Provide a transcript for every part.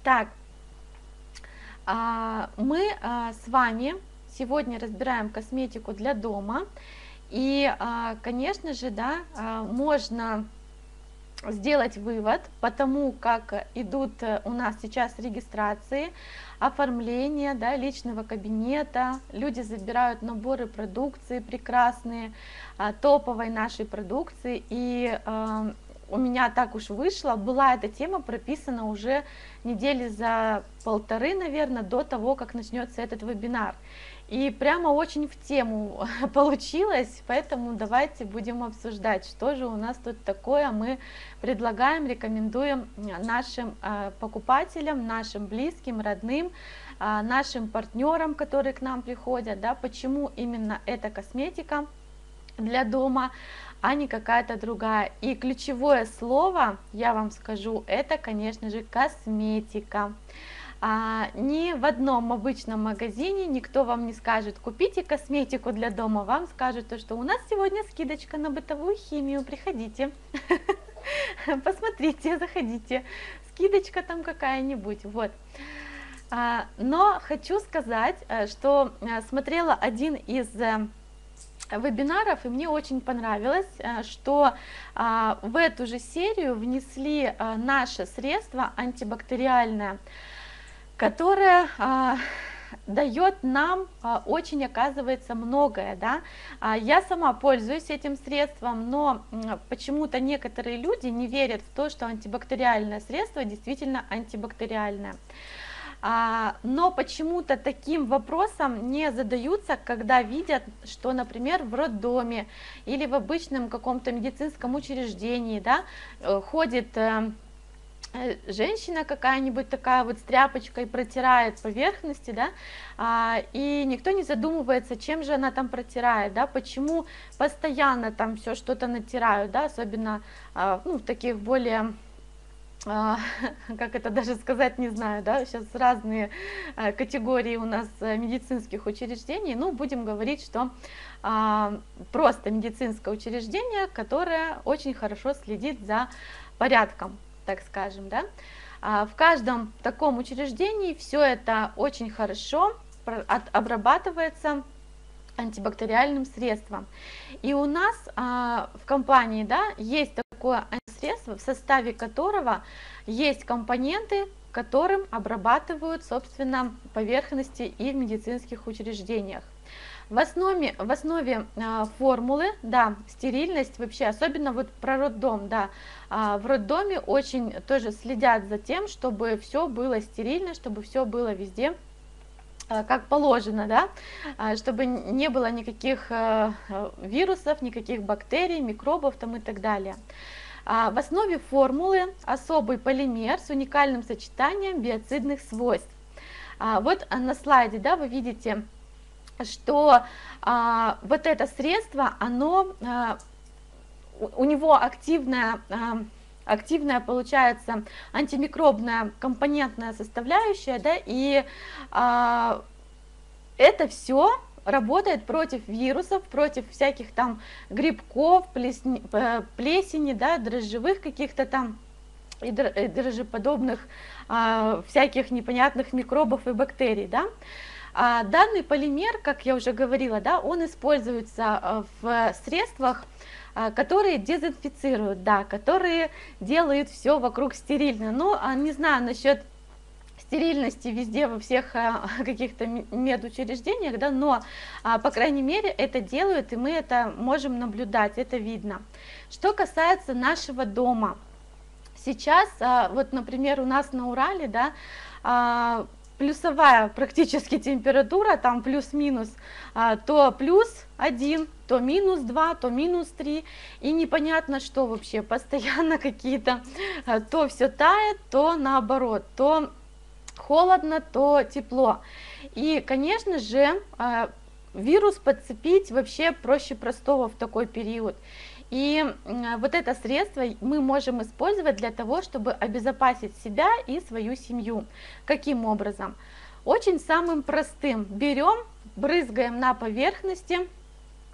Так, мы с вами сегодня разбираем косметику для дома. И, конечно же, да, можно сделать вывод по тому, как идут у нас сейчас регистрации, оформление, да, личного кабинета. Люди забирают наборы продукции прекрасные, топовой нашей продукции. И у меня так уж вышло, была эта тема прописана уже недели за полторы, наверное, до того, как начнется этот вебинар. И прямо очень в тему получилось, поэтому давайте будем обсуждать, что же у нас тут такое мы предлагаем, рекомендуем нашим покупателям, нашим близким, родным, нашим партнерам, которые к нам приходят, да, почему именно эта косметика для дома, а не какая-то другая. И ключевое слово, я вам скажу, это, конечно же, косметика. Ни в одном обычном магазине никто вам не скажет: купите косметику для дома, вам скажут то, что у нас сегодня скидочка на бытовую химию, приходите, посмотрите, заходите, скидочка там какая-нибудь, вот. Но хочу сказать, что смотрела один из вебинаров, и мне очень понравилось, что в эту же серию внесли наше средство антибактериальное, которое дает нам очень, оказывается, многое, да. Я сама пользуюсь этим средством, но почему-то некоторые люди не верят в то, что антибактериальное средство действительно антибактериальное. Но почему-то таким вопросом не задаются, когда видят, что, например, в роддоме или в обычном каком-то медицинском учреждении, да, ходит женщина какая-нибудь такая вот с тряпочкой, протирает поверхности, да, и никто не задумывается, чем же она там протирает, да, почему постоянно там все что-то натирают, да, особенно ну, в таких более, как это даже сказать, не знаю, да, сейчас разные категории у нас медицинских учреждений, ну, будем говорить, что просто медицинское учреждение, которое очень хорошо следит за порядком, так скажем, да. В каждом таком учреждении все это очень хорошо обрабатывается антибактериальным средством. И у нас в компании, да, есть такое средство, в составе которого есть компоненты, которым обрабатывают, собственно, поверхности и в медицинских учреждениях. В основе формулы, да, стерильность вообще, особенно вот про роддом, да, в роддоме очень тоже следят за тем, чтобы все было стерильно, чтобы все было везде как положено, да, чтобы не было никаких вирусов, никаких бактерий, микробов там и так далее. В основе формулы особый полимер с уникальным сочетанием биоцидных свойств. Вот на слайде, да, вы видите, что вот это средство, оно, у него активная получается антимикробная компонентная составляющая, да, и это все работает против вирусов, против всяких там грибков, плесени, да, дрожжевых каких-то там и дрожжеподобных всяких непонятных микробов и бактерий, да. Данный полимер, как я уже говорила, да, он используется в средствах, которые дезинфицируют, да, которые делают все вокруг стерильно. Но не знаю насчет стерильности везде, во всех каких-то медучреждениях, да, но, по крайней мере, это делают, и мы это можем наблюдать, это видно. Что касается нашего дома, сейчас, вот, например, у нас на Урале, да, плюсовая практически температура, там плюс-минус, то +1, то -2, то -3, и непонятно что вообще, постоянно какие-то, то все тает, то наоборот, то холодно, то тепло. И, конечно же, вирус подцепить вообще проще простого в такой период. И вот это средство мы можем использовать для того, чтобы обезопасить себя и свою семью. Каким образом? Очень самым простым. Берем, брызгаем на поверхности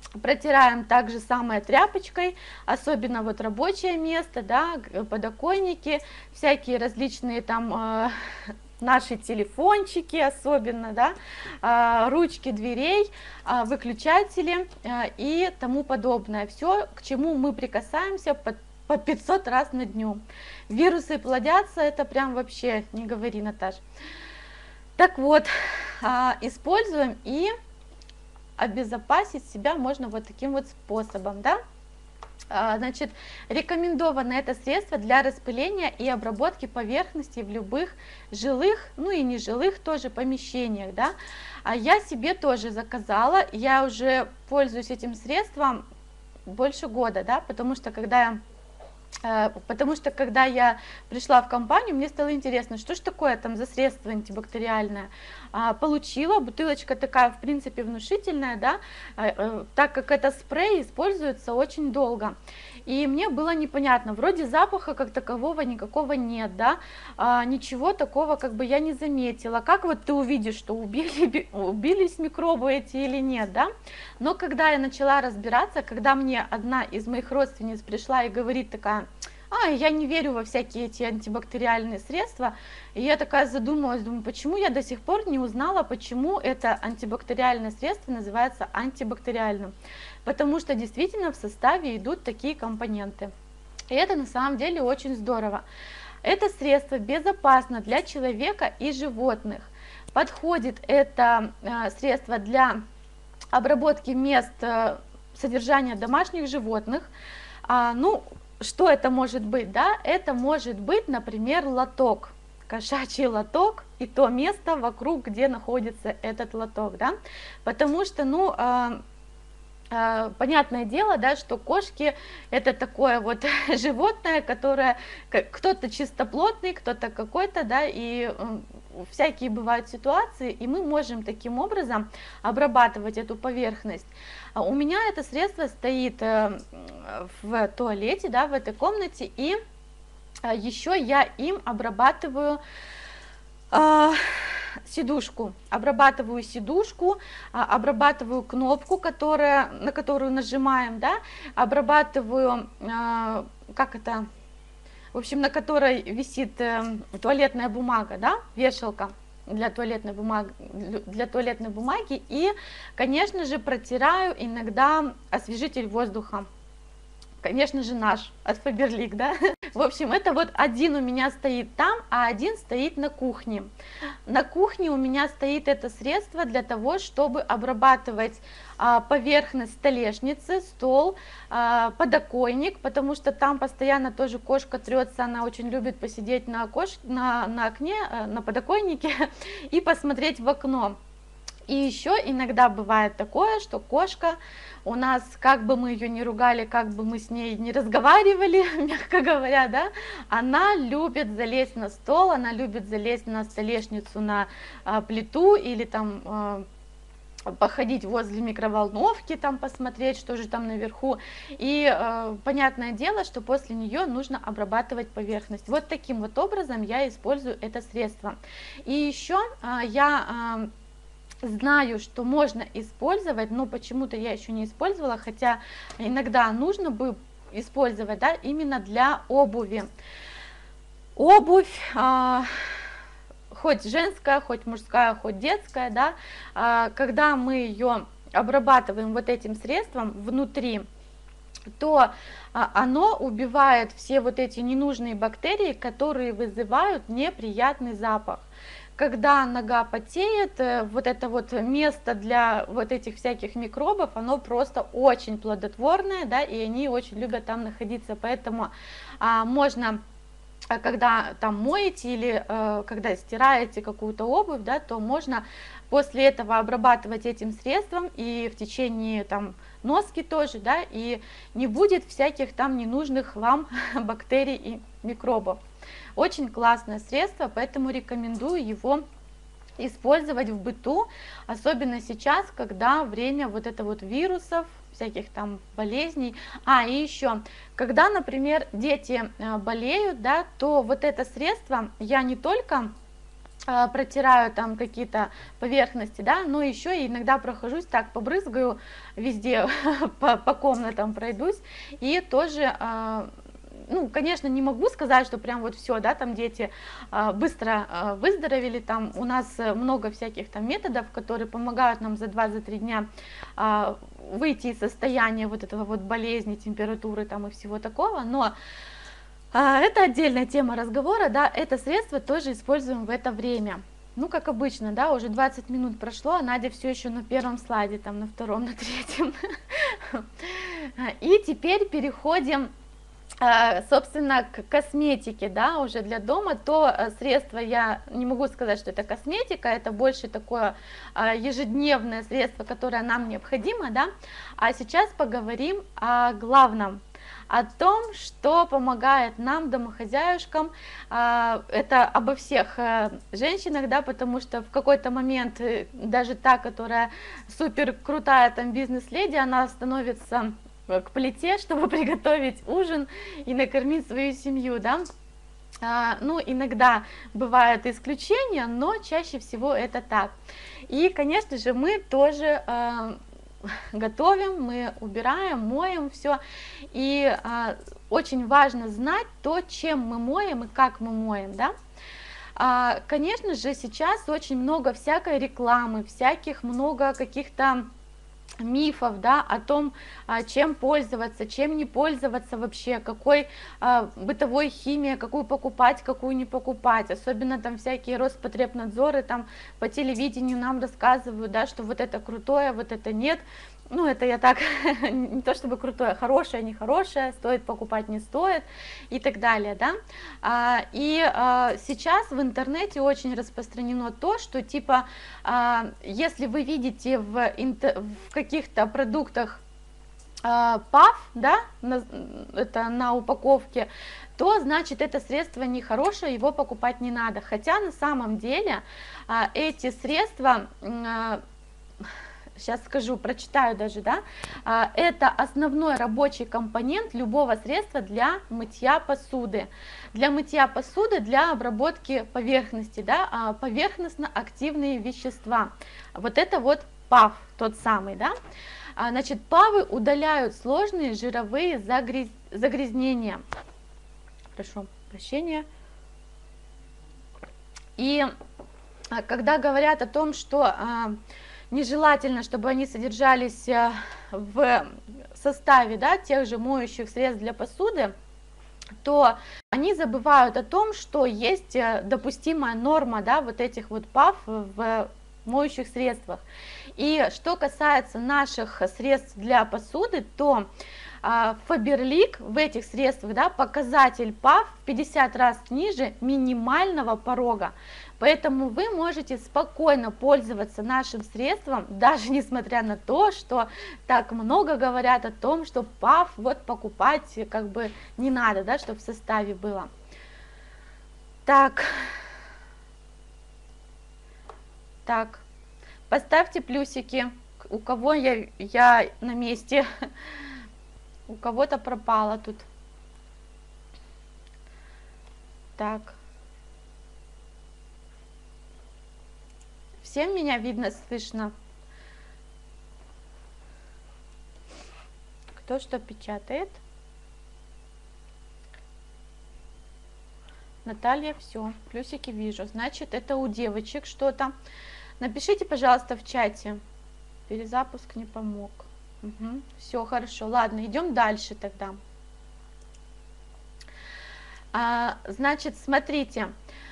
Протираем также самой тряпочкой, особенно вот рабочее место, да, подоконники, всякие различные там наши телефончики особенно, да, ручки дверей, выключатели и тому подобное. Все, к чему мы прикасаемся по 500 раз на дню. Вирусы плодятся, это прям вообще не говори, Наташ. Так вот, используем и обезопасить себя можно вот таким вот способом, да. Значит, рекомендовано это средство для распыления и обработки поверхностей в любых жилых, ну и нежилых тоже помещениях, да. Я себе тоже заказала, я уже пользуюсь этим средством больше года, да, потому что когда я пришла в компанию, мне стало интересно, что же такое там за средство антибактериальное. Получила, бутылочка такая, в принципе, внушительная, да, так как это спрей используется очень долго. И мне было непонятно, вроде запаха как такового никакого нет, да, ничего такого как бы я не заметила. Как вот ты увидишь, что убились микробы эти или нет, да? Но когда я начала разбираться, когда мне одна из моих родственниц пришла и говорит такая: я не верю во всякие эти антибактериальные средства, и я такая задумалась, думаю, почему я до сих пор не узнала, почему это антибактериальное средство называется антибактериальным. Потому что действительно в составе идут такие компоненты. И это на самом деле очень здорово. Это средство безопасно для человека и животных. Подходит это средство для обработки мест содержания домашних животных. Ну, что это может быть, да? Это может быть, например, лоток, кошачий лоток и то место вокруг, где находится этот лоток, да? Потому что, ну, понятное дело, да, что кошки это такое вот животное, которое кто-то чистоплотный, кто-то какой-то, да, и всякие бывают ситуации, и мы можем таким образом обрабатывать эту поверхность. У меня это средство стоит в туалете, да, в этой комнате, и еще я им обрабатываю сидушку, обрабатываю кнопку, на которую нажимаем, да, обрабатываю, в общем, на которой висит туалетная бумага, да, вешалка для туалетной бумаги, и, конечно же, протираю иногда освежитель воздуха. Конечно же, наш от Faberlic, да. В общем, это вот один у меня стоит там, а один стоит на кухне. На кухне у меня стоит это средство для того, чтобы обрабатывать поверхность столешницы, стол, подоконник, потому что там постоянно тоже кошка трется, она очень любит посидеть на окне, на подоконнике и посмотреть в окно. И еще иногда бывает такое, что кошка у нас, как бы мы ее не ругали, как бы мы с ней не разговаривали, мягко говоря, да, она любит залезть на стол, она любит залезть на столешницу, на плиту или там походить возле микроволновки, там посмотреть, что же там наверху. И понятное дело, что после нее нужно обрабатывать поверхность. Вот таким вот образом я использую это средство. И еще я знаю, что можно использовать, но почему-то я еще не использовала, хотя иногда нужно бы использовать, да, именно для обуви. Обувь, хоть женская, хоть мужская, хоть детская, да, когда мы ее обрабатываем вот этим средством внутри, то оно убивает все вот эти ненужные бактерии, которые вызывают неприятный запах. Когда нога потеет, вот это вот место для вот этих всяких микробов, оно просто очень плодотворное, да, и они очень любят там находиться, поэтому можно, когда там моете или когда стираете какую-то обувь, да, то можно после этого обрабатывать этим средством и в течение там носки тоже, да, и не будет всяких там ненужных вам бактерий и микробов. Очень классное средство, поэтому рекомендую его использовать в быту, особенно сейчас, когда время вот это вот вирусов, всяких там болезней. И еще, когда, например, дети болеют, да, то вот это средство я не только протираю там какие-то поверхности, да, но еще иногда прохожусь так, побрызгаю везде, по комнатам пройдусь, и тоже, ну, конечно, не могу сказать, что прям вот все, да, там дети быстро выздоровели, там у нас много всяких там методов, которые помогают нам за 2-3 дня выйти из состояния вот этого вот болезни, температуры там и всего такого, но это отдельная тема разговора, да, это средство тоже используем в это время. Ну, как обычно, да, уже 20 минут прошло, а Надя все еще на первом слайде, там на втором, на третьем. И теперь переходим, собственно, к косметике, да, уже для дома. То средство, я не могу сказать, что это косметика, это больше такое ежедневное средство, которое нам необходимо, да. А сейчас поговорим о главном, о том, что помогает нам, домохозяюшкам, это обо всех женщинах, да, потому что в какой-то момент даже та, которая супер крутая там бизнес-леди, она становится к плите, чтобы приготовить ужин и накормить свою семью, да. Ну, иногда бывают исключения, но чаще всего это так. И, конечно же, мы тоже готовим, мы убираем, моем все, и очень важно знать то, чем мы моем и как мы моем, да. Конечно же, сейчас очень много всякой рекламы, всяких много каких-то мифов, да, о том, чем пользоваться, чем не пользоваться вообще, какой бытовой химией, какую покупать, какую не покупать, особенно там всякие Роспотребнадзоры там по телевидению нам рассказывают, да, что вот это крутое, вот это нет. Ну, это я так, не то чтобы крутое, хорошее, нехорошее, стоит покупать, не стоит и так далее, да. Сейчас в интернете очень распространено то, что типа, если вы видите в каких-то продуктах ПАФ, да, это на упаковке, то значит это средство нехорошее, его покупать не надо. Хотя на самом деле эти средства, сейчас скажу, прочитаю даже, да, это основной рабочий компонент любого средства для мытья посуды. Для мытья посуды, для обработки поверхности, да, поверхностно-активные вещества. Вот это вот ПАФ, тот самый, да. Значит, ПАВы удаляют сложные жировые загрязнения. Прошу прощения. И когда говорят о том, что нежелательно, чтобы они содержались в составе, да, тех же моющих средств для посуды, то они забывают о том, что есть допустимая норма, да, вот этих вот ПАФ в моющих средствах. И что касается наших средств для посуды, то Faberlic в этих средствах, да, показатель ПАФ в 50 раз ниже минимального порога. Поэтому вы можете спокойно пользоваться нашим средством, даже несмотря на то, что так много говорят о том, что ПАФ вот покупать как бы не надо, да, чтобы в составе было. Так, поставьте плюсики, у кого я на месте, у кого-то пропало тут. Так. Всем меня видно, слышно? Кто что печатает? Наталья, все, плюсики вижу. Значит, это у девочек что-то. Напишите, пожалуйста, в чате. Перезапуск не помог. Угу. Все, хорошо. Ладно, идем дальше тогда. Значит, смотрите.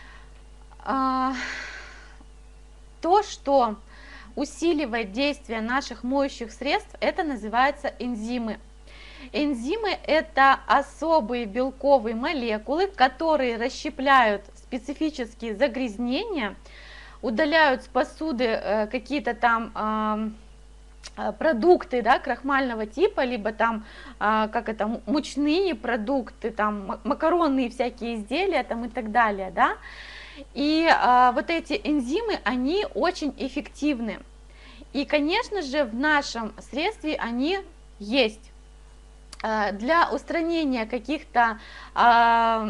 То, что усиливает действие наших моющих средств, это называется энзимы. Энзимы – это особые белковые молекулы, которые расщепляют специфические загрязнения, удаляют с посуды какие-то там продукты, да, крахмального типа, либо там, мучные продукты, там, макаронные всякие изделия там, и так далее, да. И вот эти энзимы, они очень эффективны. И, конечно же, в нашем средстве они есть. Для устранения каких-то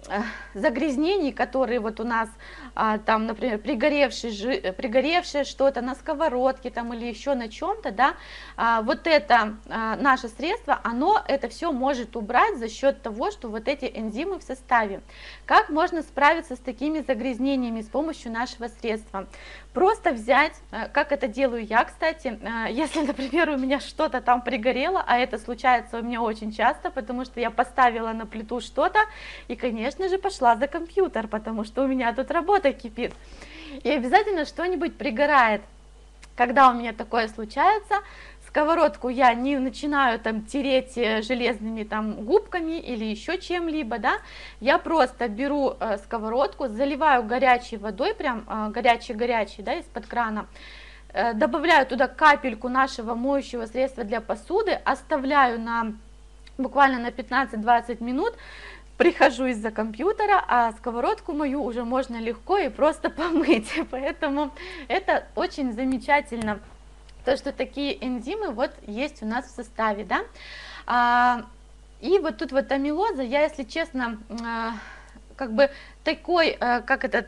загрязнений, которые вот у нас там, например, пригоревшее что-то на сковородке там или еще на чем-то, да, вот это наше средство, оно это все может убрать за счет того, что вот эти энзимы в составе. Как можно справиться с такими загрязнениями с помощью нашего средства? Просто взять, как это делаю я, кстати, если, например, у меня что-то там пригорело, а это случается у меня очень часто, потому что я поставила на плиту что-то и, конечно же, пошла за компьютер, потому что у меня тут работа кипит. И обязательно что-нибудь пригорает. Когда у меня такое случается, сковородку я не начинаю там тереть железными там губками или еще чем-либо, да, я просто беру сковородку, заливаю горячей водой, прям горячей-горячей, да, из-под крана, добавляю туда капельку нашего моющего средства для посуды, оставляю буквально на 15-20 минут, прихожу из-за компьютера, а сковородку мою уже можно легко и просто помыть, поэтому это очень замечательно, то, что такие энзимы вот есть у нас в составе, да. И вот тут вот амилоза, я, если честно, как бы такой, как это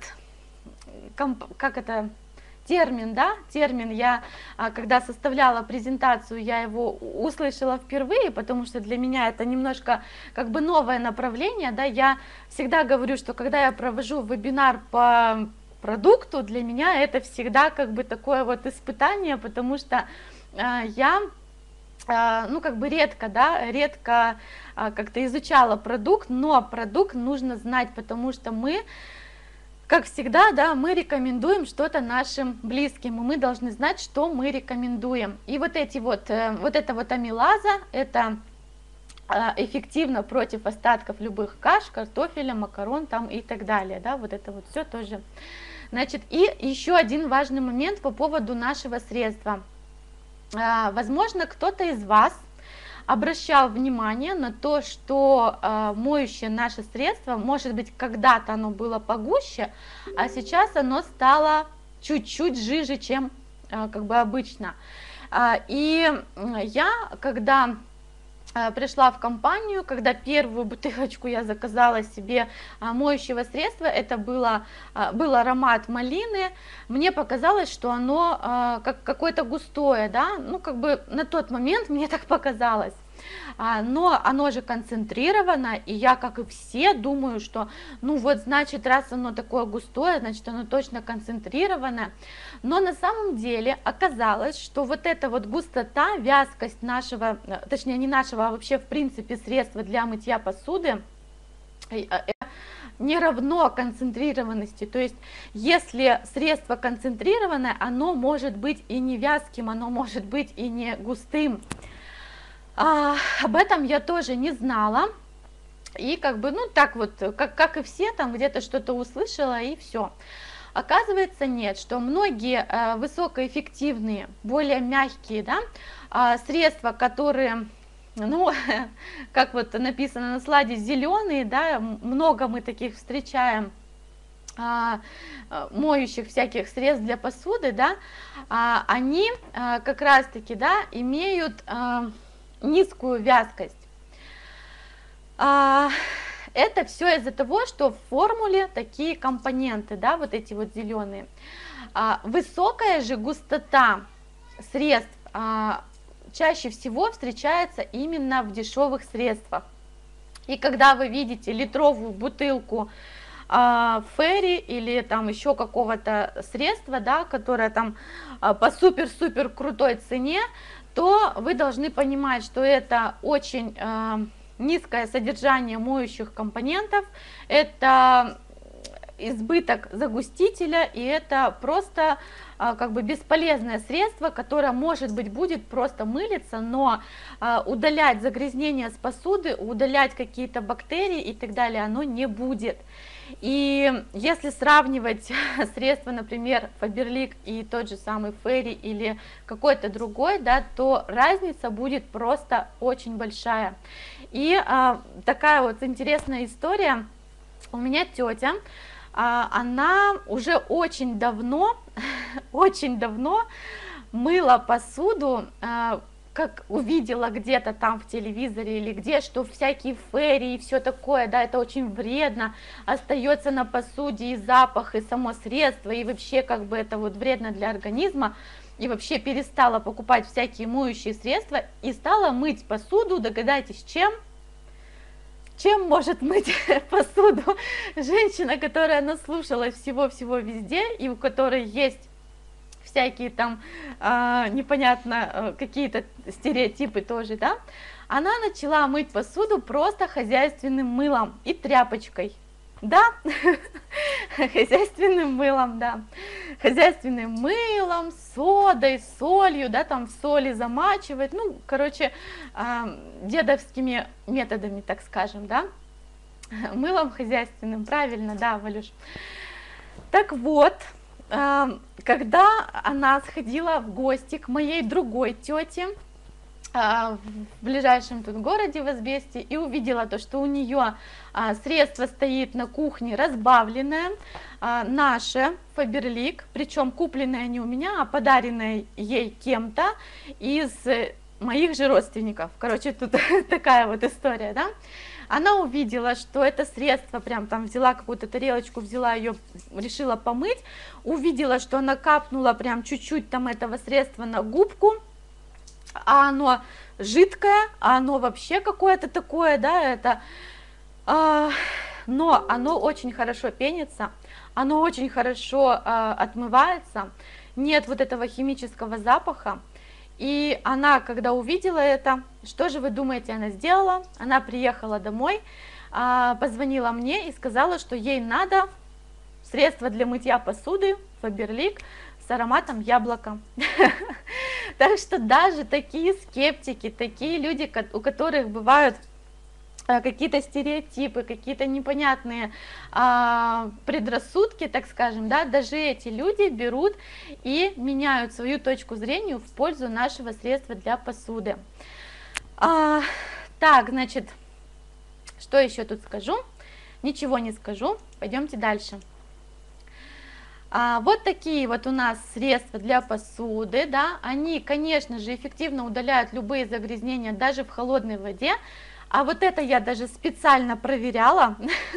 термин, да, термин, я, когда составляла презентацию, я его услышала впервые, потому что для меня это немножко как бы новое направление, да, я всегда говорю, что когда я провожу вебинар по продукту, для меня это всегда как бы такое вот испытание, потому что я, ну, как бы редко как-то изучала продукт, но продукт нужно знать, потому что мы, как всегда, да, мы рекомендуем что-то нашим близким, и мы должны знать, что мы рекомендуем. И вот эта вот амилаза, это эффективно против остатков любых каш, картофеля, макарон там и так далее, да, вот это вот все тоже. Значит, и еще один важный момент по поводу нашего средства. Возможно, кто-то из вас обращал внимание на то, что моющее наше средство, может быть, когда-то оно было погуще, а сейчас оно стало чуть-чуть жиже, чем как бы обычно. И я, когда пришла в компанию, когда первую бутылочку я заказала себе моющего средства, это был аромат малины, мне показалось, что оно как какое-то густое, да, ну как бы на тот момент мне так показалось. Но оно же концентрировано, и я, как и все, думаю, что, ну вот, значит, раз оно такое густое, значит, оно точно концентрированное. Но на самом деле оказалось, что вот эта вот густота, вязкость нашего, точнее, не нашего, а вообще, в принципе, средства для мытья посуды, не равно концентрированности. То есть, если средство концентрированное, оно может быть и не вязким, оно может быть и не густым. Об этом я тоже не знала, и как бы, ну так вот, как и все, там где-то что-то услышала и все. Оказывается, нет, что многие высокоэффективные, более мягкие, да, средства, которые, ну, как вот написано на слайде, зеленые, да, много мы таких встречаем, моющих всяких средств для посуды, да, они как раз-таки, да, имеют низкую вязкость. Это все из-за того, что в формуле такие компоненты, да, вот эти вот зеленые. Высокая же густота средств чаще всего встречается именно в дешевых средствах. И когда вы видите литровую бутылку ферри или там еще какого-то средства, да, которое там по супер-супер крутой цене, то вы должны понимать, что это очень низкое содержание моющих компонентов, это избыток загустителя, и это просто как бы бесполезное средство, которое, может быть, будет просто мылиться, но удалять загрязнения с посуды, удалять какие-то бактерии и так далее оно не будет. И если сравнивать средства, например, Faberlic и тот же самый Fairy или какой-то другой, да, то разница будет просто очень большая. И такая вот интересная история. У меня тетя, она уже очень давно мыла посуду, как увидела где-то там в телевизоре или где, что всякие фэри и все такое, да, это очень вредно, остается на посуде и запах, и само средство, и вообще как бы это вот вредно для организма, и вообще перестала покупать всякие моющие средства и стала мыть посуду, догадайтесь, чем? Чем может мыть посуду женщина, которая наслушалась всего-всего везде, и у которой есть всякие там непонятно какие-то стереотипы тоже, да, она начала мыть посуду просто хозяйственным мылом и тряпочкой. Да, хозяйственным мылом, да, хозяйственным мылом, содой, солью, да, там в соли замачивать, ну, короче, дедовскими методами, так скажем, да, мылом хозяйственным, правильно, да, Валюш. Так вот, когда она сходила в гости к моей другой тете в ближайшем тут городе в Избесте и увидела то, что у нее средство стоит на кухне разбавленное, наше Фаберлик, причем купленное не у меня, а подаренное ей кем-то из моих же родственников. Короче, тут такая вот история, да. Она увидела, что это средство, прям там взяла какую-то тарелочку, взяла ее, решила помыть, увидела, что она капнула прям чуть-чуть там этого средства на губку, а оно жидкое, а оно вообще какое-то такое, да, это, но оно очень хорошо пенится, оно очень хорошо отмывается, нет вот этого химического запаха. И она, когда увидела это, что же вы думаете, она сделала? Она приехала домой, позвонила мне и сказала, что ей надо средство для мытья посуды Фаберлик с ароматом яблока. Так что даже такие скептики, такие люди, у которых бывают какие-то стереотипы, какие-то непонятные предрассудки, так скажем, да, даже эти люди берут и меняют свою точку зрения в пользу нашего средства для посуды. Так, значит, что еще тут скажу? Ничего не скажу, пойдемте дальше. Вот такие вот у нас средства для посуды, да, они, конечно же, эффективно удаляют любые загрязнения даже в холодной воде. А вот это я даже специально проверяла.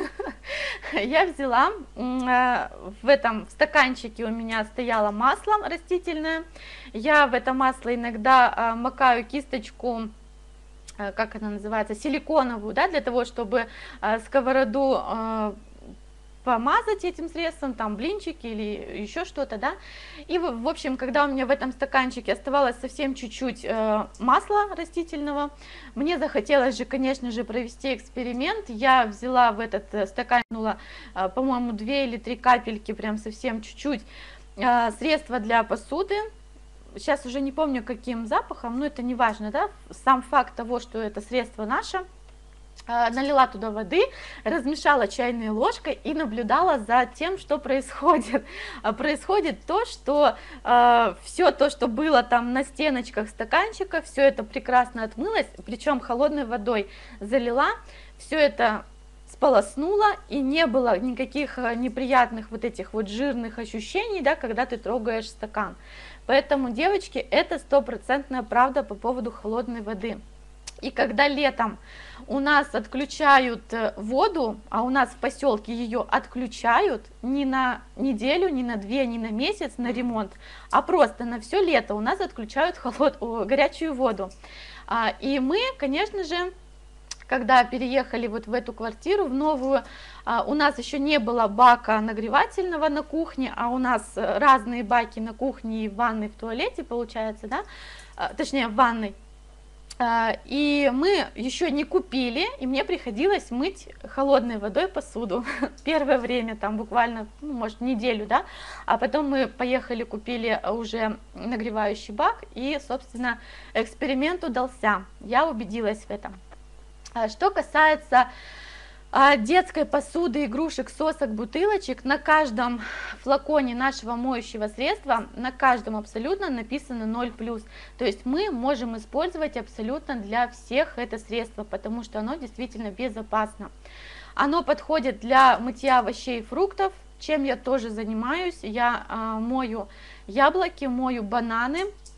Я взяла, в этом стаканчике у меня стояло масло растительное. Я в это масло иногда макаю кисточку, как она называется, силиконовую, да, для того, чтобы сковороду помазать этим средством, там блинчики или еще что-то, да, и в общем, когда у меня в этом стаканчике оставалось совсем чуть-чуть масла растительного, мне захотелось же, конечно же, провести эксперимент, я взяла в этот стакан, по-моему, 2 или 3 капельки, прям совсем чуть-чуть, средства для посуды, сейчас уже не помню каким запахом, но это не важно, да, сам факт того, что это средство наше, налила туда воды, размешала чайной ложкой и наблюдала за тем, что происходит. Происходит то, что все то, что было там на стеночках стаканчика, все это прекрасно отмылось, причем холодной водой залила, все это сполоснула, и не было никаких неприятных вот этих вот жирных ощущений, да, когда ты трогаешь стакан. Поэтому, девочки, это стопроцентная правда по поводу холодной воды. И когда летом у нас отключают воду, а у нас в поселке ее отключают не на неделю, не на 2, не на месяц на ремонт, а просто на все лето у нас отключают горячую воду. И мы, конечно же, когда переехали вот в эту квартиру, в новую, у нас еще не было бака нагревательного на кухне, а у нас разные баки на кухне и в ванной, в туалете, получается, да, точнее в ванной. И мы еще не купили, и мне приходилось мыть холодной водой посуду первое время, там буквально, ну, может, неделю, да, а потом мы поехали, купили уже нагревающий бак, и, собственно, эксперимент удался, я убедилась в этом. Что касается детской посуды, игрушек, сосок, бутылочек, на каждом флаконе нашего моющего средства, на каждом абсолютно написано 0+. То есть мы можем использовать абсолютно для всех это средство, потому что оно действительно безопасно. Оно подходит для мытья овощей и фруктов, чем я тоже занимаюсь. Я мою яблоки, мою бананы,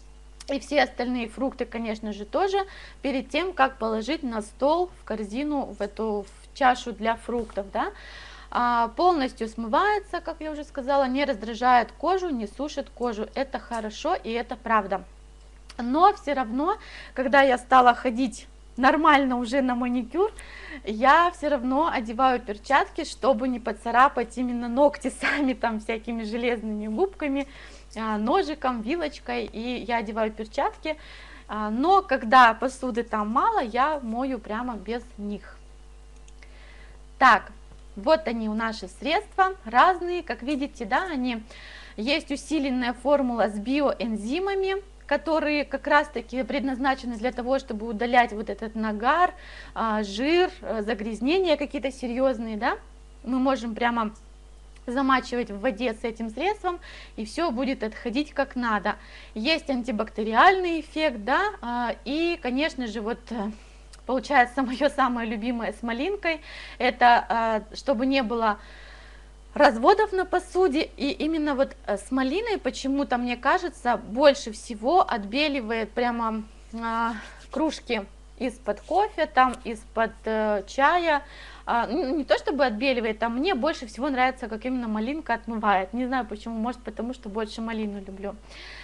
И все остальные фрукты, конечно же, тоже перед тем, как положить на стол, в корзину, в чашу для фруктов, да. Полностью смывается, как я уже сказала, не раздражает кожу, не сушит кожу. Это хорошо и это правда. Но все равно, когда я стала ходить нормально уже на маникюр, я все равно одеваю перчатки, чтобы не поцарапать именно ногти сами там всякими железными губками, ножиком, вилочкой, и я одеваю перчатки. Но когда посуды там мало, я мою прямо без них. Так, вот они у наши средства, разные, как видите, да, они есть усиленная формула с биоэнзимами, которые как раз-таки предназначены для того, чтобы удалять вот этот нагар, жир, загрязнения какие-то серьезные, да. Мы можем прямо замачивать в воде с этим средством, и все будет отходить как надо. Есть антибактериальный эффект, да, и, конечно же, вот получается мое самое любимое с малинкой, это чтобы не было разводов на посуде, и именно вот с малиной почему-то, мне кажется, больше всего отбеливает прямо кружки из-под кофе, там из-под чая, не то чтобы отбеливает, там мне больше всего нравится, как именно малинка отмывает, не знаю почему, может потому что больше малину люблю.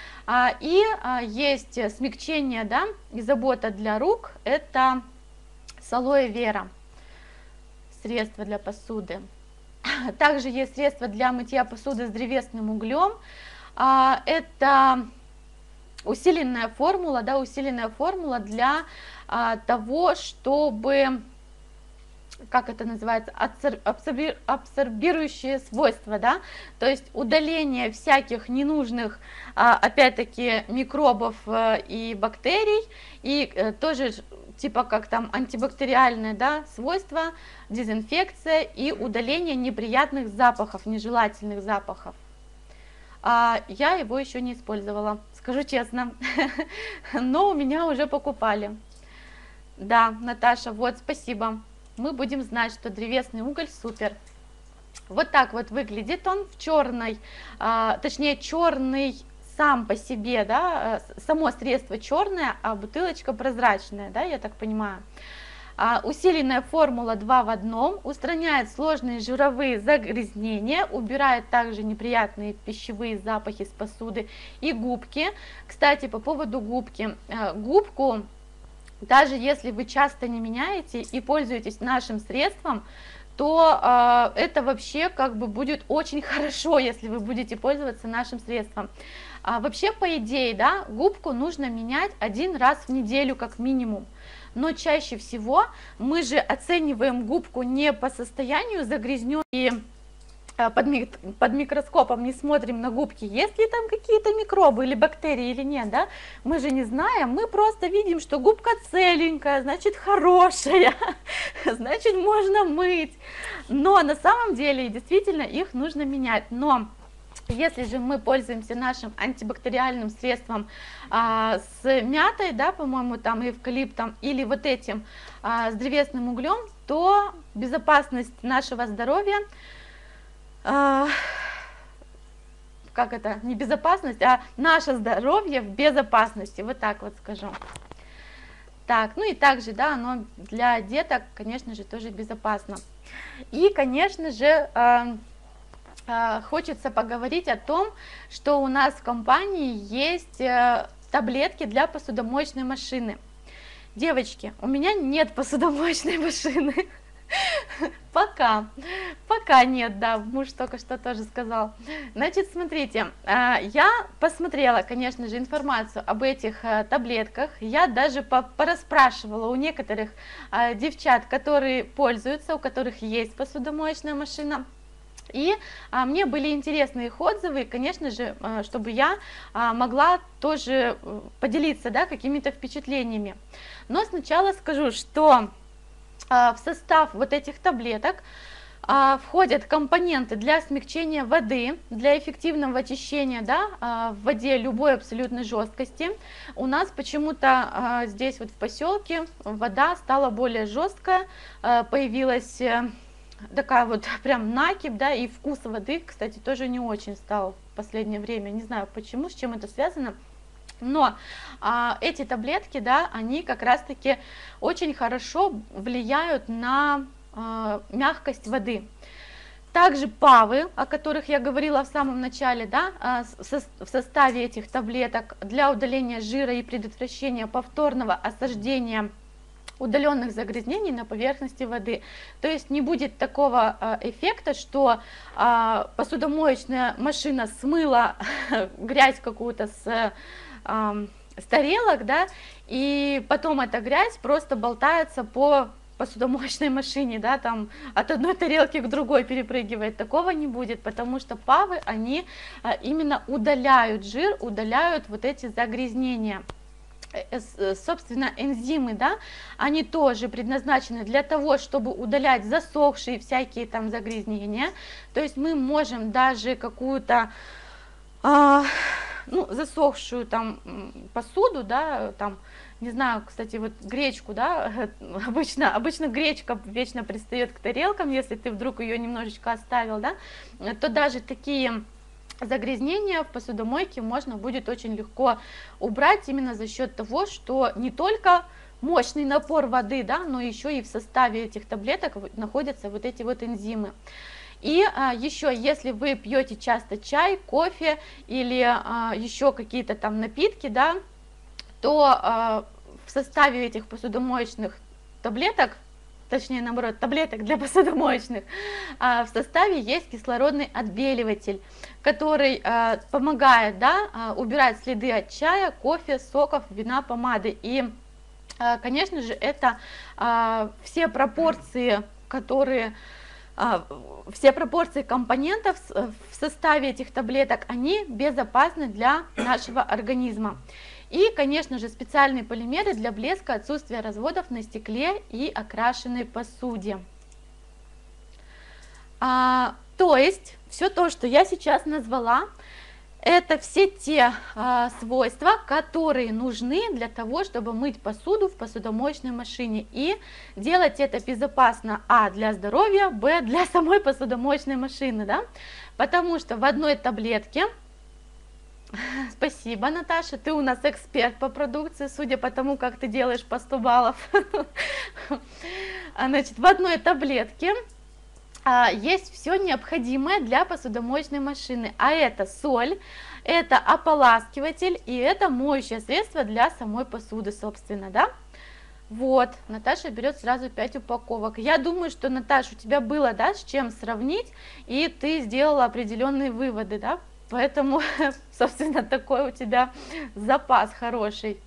Есть смягчение, да, и забота для рук, это с алоэ вера, средство для посуды. Также есть средство для мытья посуды с древесным углем, это усиленная формула, да, усиленная формула для того, чтобы, как это называется, абсорбирующие свойства, да, то есть удаление всяких ненужных, опять-таки, микробов и бактерий, и тоже типа как там антибактериальное, да, свойство, дезинфекция и удаление неприятных запахов, нежелательных запахов. Я его еще не использовала, скажу честно, но у меня уже покупали. Да, Наташа, вот, спасибо. Мы будем знать, что древесный уголь супер. Вот так вот выглядит он в черной, точнее черный сам по себе, да, само средство черное, а бутылочка прозрачная, да, я так понимаю. Усиленная формула 2 в 1 устраняет сложные жировые загрязнения, убирает также неприятные пищевые запахи с посуды и губки. Кстати, по поводу губки, губку, даже если вы часто не меняете и пользуетесь нашим средством, то это вообще как бы будет очень хорошо, если вы будете пользоваться нашим средством. Вообще, по идее, да, губку нужно менять 1 раз в неделю как минимум. Но чаще всего мы же оцениваем губку не по состоянию загрязненной, и под микроскопом не смотрим на губки, есть ли там какие-то микробы или бактерии или нет, да, мы же не знаем, мы просто видим, что губка целенькая, значит хорошая, значит можно мыть, но на самом деле действительно их нужно менять. Но если же мы пользуемся нашим антибактериальным средством с мятой, да, по-моему, там эвкалиптом, или вот этим с древесным углем, то безопасность нашего здоровья, как это, не безопасность, а наше здоровье в безопасности, вот так вот скажу. Так, ну и также, да, оно для деток, конечно же, тоже безопасно. И, конечно же, хочется поговорить о том, что у нас в компании есть таблетки для посудомоечной машины. Девочки, у меня нет посудомоечной машины. Пока нет, да, муж только что тоже сказал. Значит, смотрите, я посмотрела, конечно же, информацию об этих таблетках, я даже порасспрашивала у некоторых девчат, которые пользуются, у которых есть посудомоечная машина. И мне были интересны их отзывы, и, конечно же, чтобы я могла тоже поделиться, да, какими-то впечатлениями. Но сначала скажу, что в состав вот этих таблеток входят компоненты для смягчения воды, для эффективного очищения, да, в воде любой абсолютной жесткости. У нас почему-то здесь вот в поселке вода стала более жесткая, появилась такая вот прям накипь, да, и вкус воды, кстати, тоже не очень стал в последнее время, не знаю почему, с чем это связано. Но эти таблетки, да, они как раз-таки очень хорошо влияют на мягкость воды. Также ПАВы, о которых я говорила в самом начале, да, в составе этих таблеток для удаления жира и предотвращения повторного осаждения удаленных загрязнений на поверхности воды. То есть не будет такого эффекта, что посудомоечная машина смыла грязь какую-то с тарелок, да, и потом эта грязь просто болтается по посудомоечной машине, да, там от одной тарелки к другой перепрыгивает. Такого не будет, потому что ПАВы, они именно удаляют жир, удаляют вот эти загрязнения. Собственно, энзимы, да, они тоже предназначены для того, чтобы удалять засохшие всякие там загрязнения. То есть мы можем даже какую-то ну, засохшую там посуду, да, там, не знаю, кстати, вот гречку, да, обычно гречка вечно пристает к тарелкам, если ты вдруг ее немножечко оставил, да, то даже такие загрязнения в посудомойке можно будет очень легко убрать именно за счет того, что не только мощный напор воды, да, но еще и в составе этих таблеток находятся вот эти вот энзимы. И еще, если вы пьете часто чай, кофе или еще какие-то там напитки, да, то в составе этих посудомоечных таблеток, точнее наоборот, таблеток для посудомоечных, в составе есть кислородный отбеливатель, который помогает, да, убирать следы от чая, кофе, соков, вина, помады. И, конечно же, это все пропорции, все пропорции компонентов в составе этих таблеток, они безопасны для нашего организма. И, конечно же, специальные полимеры для блеска, отсутствия разводов на стекле и окрашенной посуде. То есть, все то, что я сейчас назвала, это все те свойства, которые нужны для того, чтобы мыть посуду в посудомоечной машине. И делать это безопасно, для здоровья, для самой посудомоечной машины, да? Потому что в одной таблетке, спасибо, Наташа, ты у нас эксперт по продукции, судя по тому, как ты делаешь по 100 баллов. Значит, в одной таблетке есть все необходимое для посудомоечной машины, а это соль, это ополаскиватель и это моющее средство для самой посуды, собственно, да. Вот, Наташа берет сразу 5 упаковок. Я думаю, что, Наташа, у тебя было, да, с чем сравнить, и ты сделала определенные выводы, да, поэтому, собственно, такой у тебя запас хороший.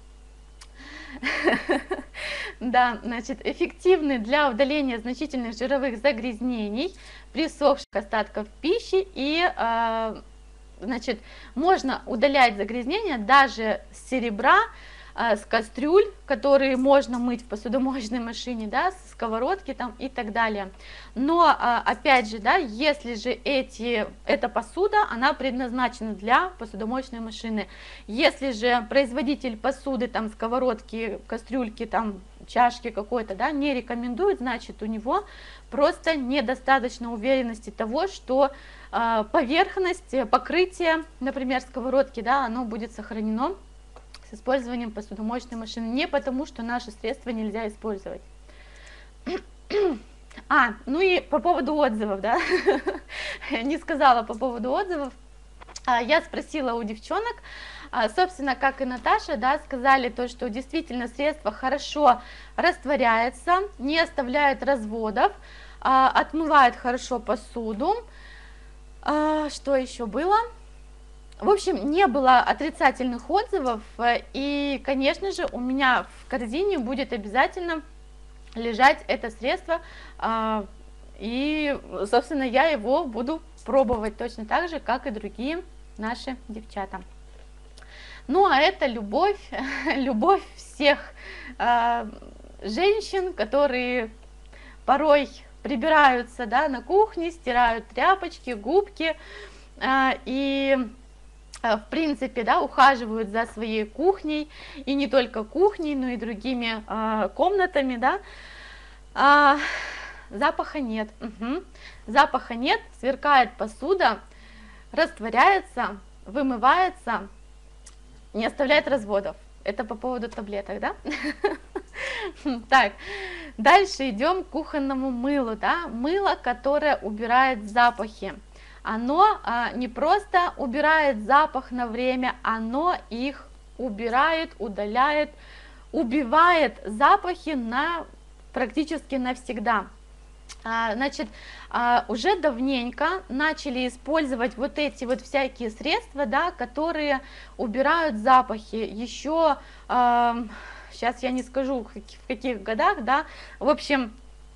Да, значит, эффективны для удаления значительных жировых загрязнений, присохших остатков пищи, и, значит, можно удалять загрязнения даже с серебра, с кастрюль, которые можно мыть в посудомоечной машине, да, с сковородки там и так далее. Но, опять же, да, если же эта посуда, она предназначена для посудомоечной машины. Если же производитель посуды, там, сковородки, кастрюльки, там, чашки какой-то, да, не рекомендует, значит, у него просто недостаточно уверенности того, что поверхность, покрытие, например, сковородки, да, оно будет сохранено с использованием посудомоечной машины, не потому, что наши средства нельзя использовать. Ну и по поводу отзывов, да, не сказала по поводу отзывов, я спросила у девчонок, собственно, как и Наташа, да, сказали то, что действительно средство хорошо растворяется, не оставляет разводов, отмывает хорошо посуду. Что еще было? В общем, не было отрицательных отзывов, и, конечно же, у меня в корзине будет обязательно лежать это средство, и, собственно, я его буду пробовать точно так же, как и другие наши девчата. Ну, а это любовь, любовь всех женщин, которые порой прибираются, да, на кухне, стирают тряпочки, губки, и в принципе, да, ухаживают за своей кухней, и не только кухней, но и другими комнатами, да. Запаха нет, запаха нет, сверкает посуда, растворяется, вымывается, не оставляет разводов. Это по поводу таблеток, да? Так, дальше идем к кухонному мылу, да, мыло, которое убирает запахи. Оно не просто убирает запах на время, оно их убирает, удаляет, убивает запахи практически навсегда. Значит, уже давненько начали использовать вот эти вот всякие средства, да, которые убирают запахи. Еще, сейчас я не скажу в каких годах, да, в общем,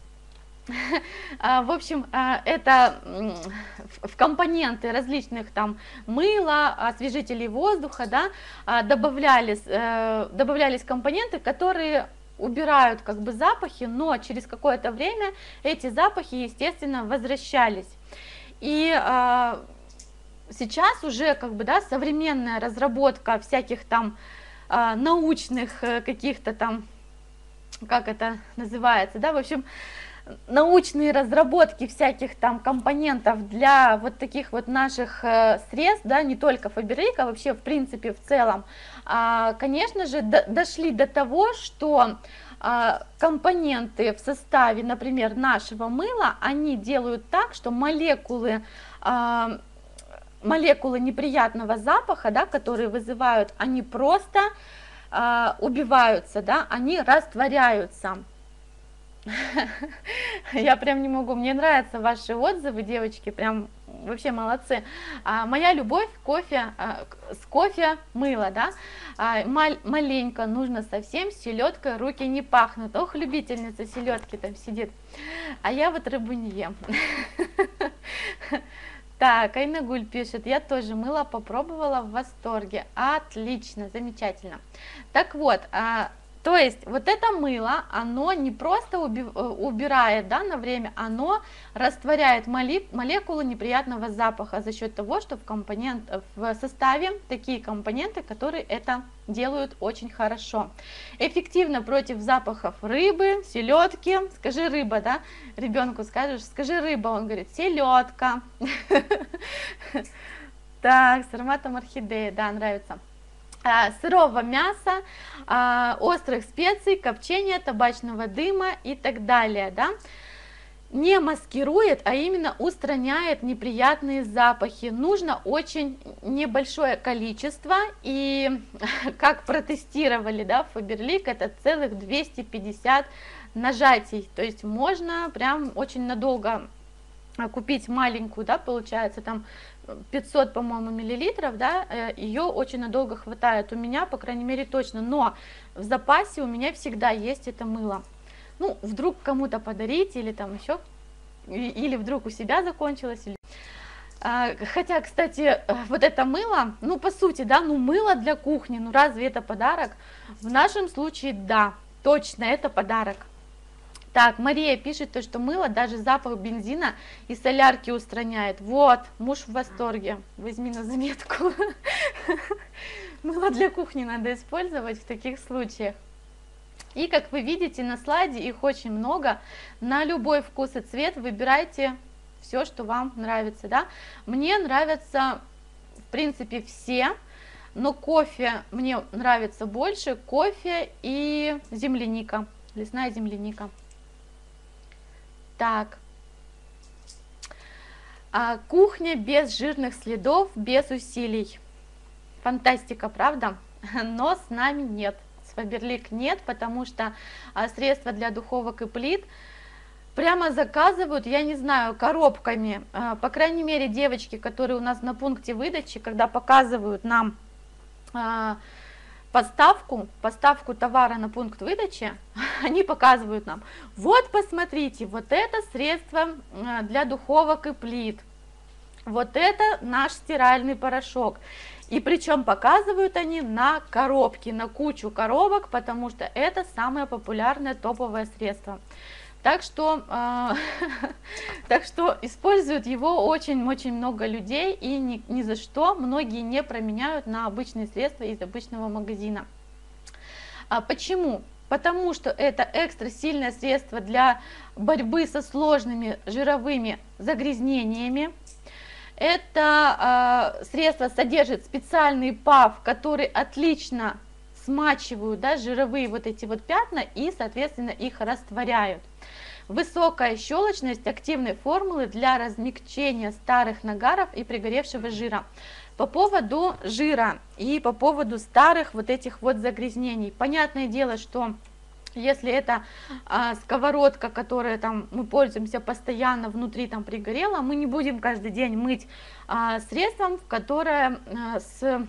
это в компоненты различных там мыла, освежителей воздуха, да, добавлялись компоненты, которые убирают как бы запахи, но через какое-то время эти запахи, естественно, возвращались. И сейчас уже как бы, да, современная разработка всяких там научных каких-то там, как это называется, да, в общем, научные разработки всяких там компонентов для вот таких вот наших средств, да, не только Faberlic, а вообще в принципе в целом, конечно же, дошли до того, что компоненты в составе, например, нашего мыла, они делают так, что молекулы неприятного запаха, да, которые вызывают, они просто убиваются, да, они растворяются. Я прям не могу, мне нравятся ваши отзывы, девочки, прям вообще молодцы. Моя любовь с кофе мыло, да, маленько, нужно совсем, селедкой руки не пахнут. Ох, любительница селедки там сидит, а я вот рыбу не ем. Так, Айнагуль пишет, я тоже мыло попробовала, в восторге. Отлично, замечательно. Так вот, то есть вот это мыло, оно не просто убирает, да, на время, оно растворяет молекулы неприятного запаха за счет того, что в составе такие компоненты, которые это делают очень хорошо. Эффективно против запахов рыбы, селедки. Скажи рыба, да, ребенку скажешь, скажи рыба, он говорит селедка. Так, с ароматом орхидеи, да, нравится. Сырого мяса, острых специй, копчения, табачного дыма и так далее, да, не маскирует, а именно устраняет неприятные запахи. Нужно очень небольшое количество, и как протестировали, да, Faberlic, это целых 250 нажатий, то есть можно прям очень надолго купить маленькую, да, получается там 500, по-моему, миллилитров, да, ее очень надолго хватает, у меня, по крайней мере, точно, но в запасе у меня всегда есть это мыло. Ну, вдруг кому-то подарить, или там еще, или вдруг у себя закончилось, или... Хотя, кстати, вот это мыло, ну, по сути, да, ну, мыло для кухни, ну, разве это подарок? В нашем случае, да, точно, это подарок. Так, Мария пишет, то, что мыло даже запах бензина и солярки устраняет. Вот, муж в восторге, возьми на заметку. Мыло для кухни надо использовать в таких случаях. И как вы видите на слайде, их очень много. На любой вкус и цвет выбирайте все, что вам нравится. Да? Мне нравятся, в принципе, все, но кофе мне нравится больше. Кофе и земляника, лесная земляника. Так, кухня без жирных следов, без усилий. Фантастика, правда? Но с нами нет. С Faberlic нет, потому что средства для духовок и плит прямо заказывают, я не знаю, коробками. По крайней мере, девочки, которые у нас на пункте выдачи, когда показывают нам поставку товара на пункт выдачи, они показывают нам, вот посмотрите, вот это средство для духовок и плит, вот это наш стиральный порошок. И причем показывают они на коробке, на кучу коробок, потому что это самое популярное топовое средство. Так что используют его очень-очень много людей, и ни за что многие не променяют на обычные средства из обычного магазина. Почему? Потому что это экстра сильное средство для борьбы со сложными жировыми загрязнениями. Это средство содержит специальный ПАВ, который отлично смачивают, да, жировые вот эти вот пятна и, соответственно, их растворяют. Высокая щелочность активной формулы для размягчения старых нагаров и пригоревшего жира. По поводу жира и по поводу старых вот этих вот загрязнений. Понятное дело, что если это сковородка, которая там мы пользуемся постоянно, внутри там пригорела, мы не будем каждый день мыть средством, которое с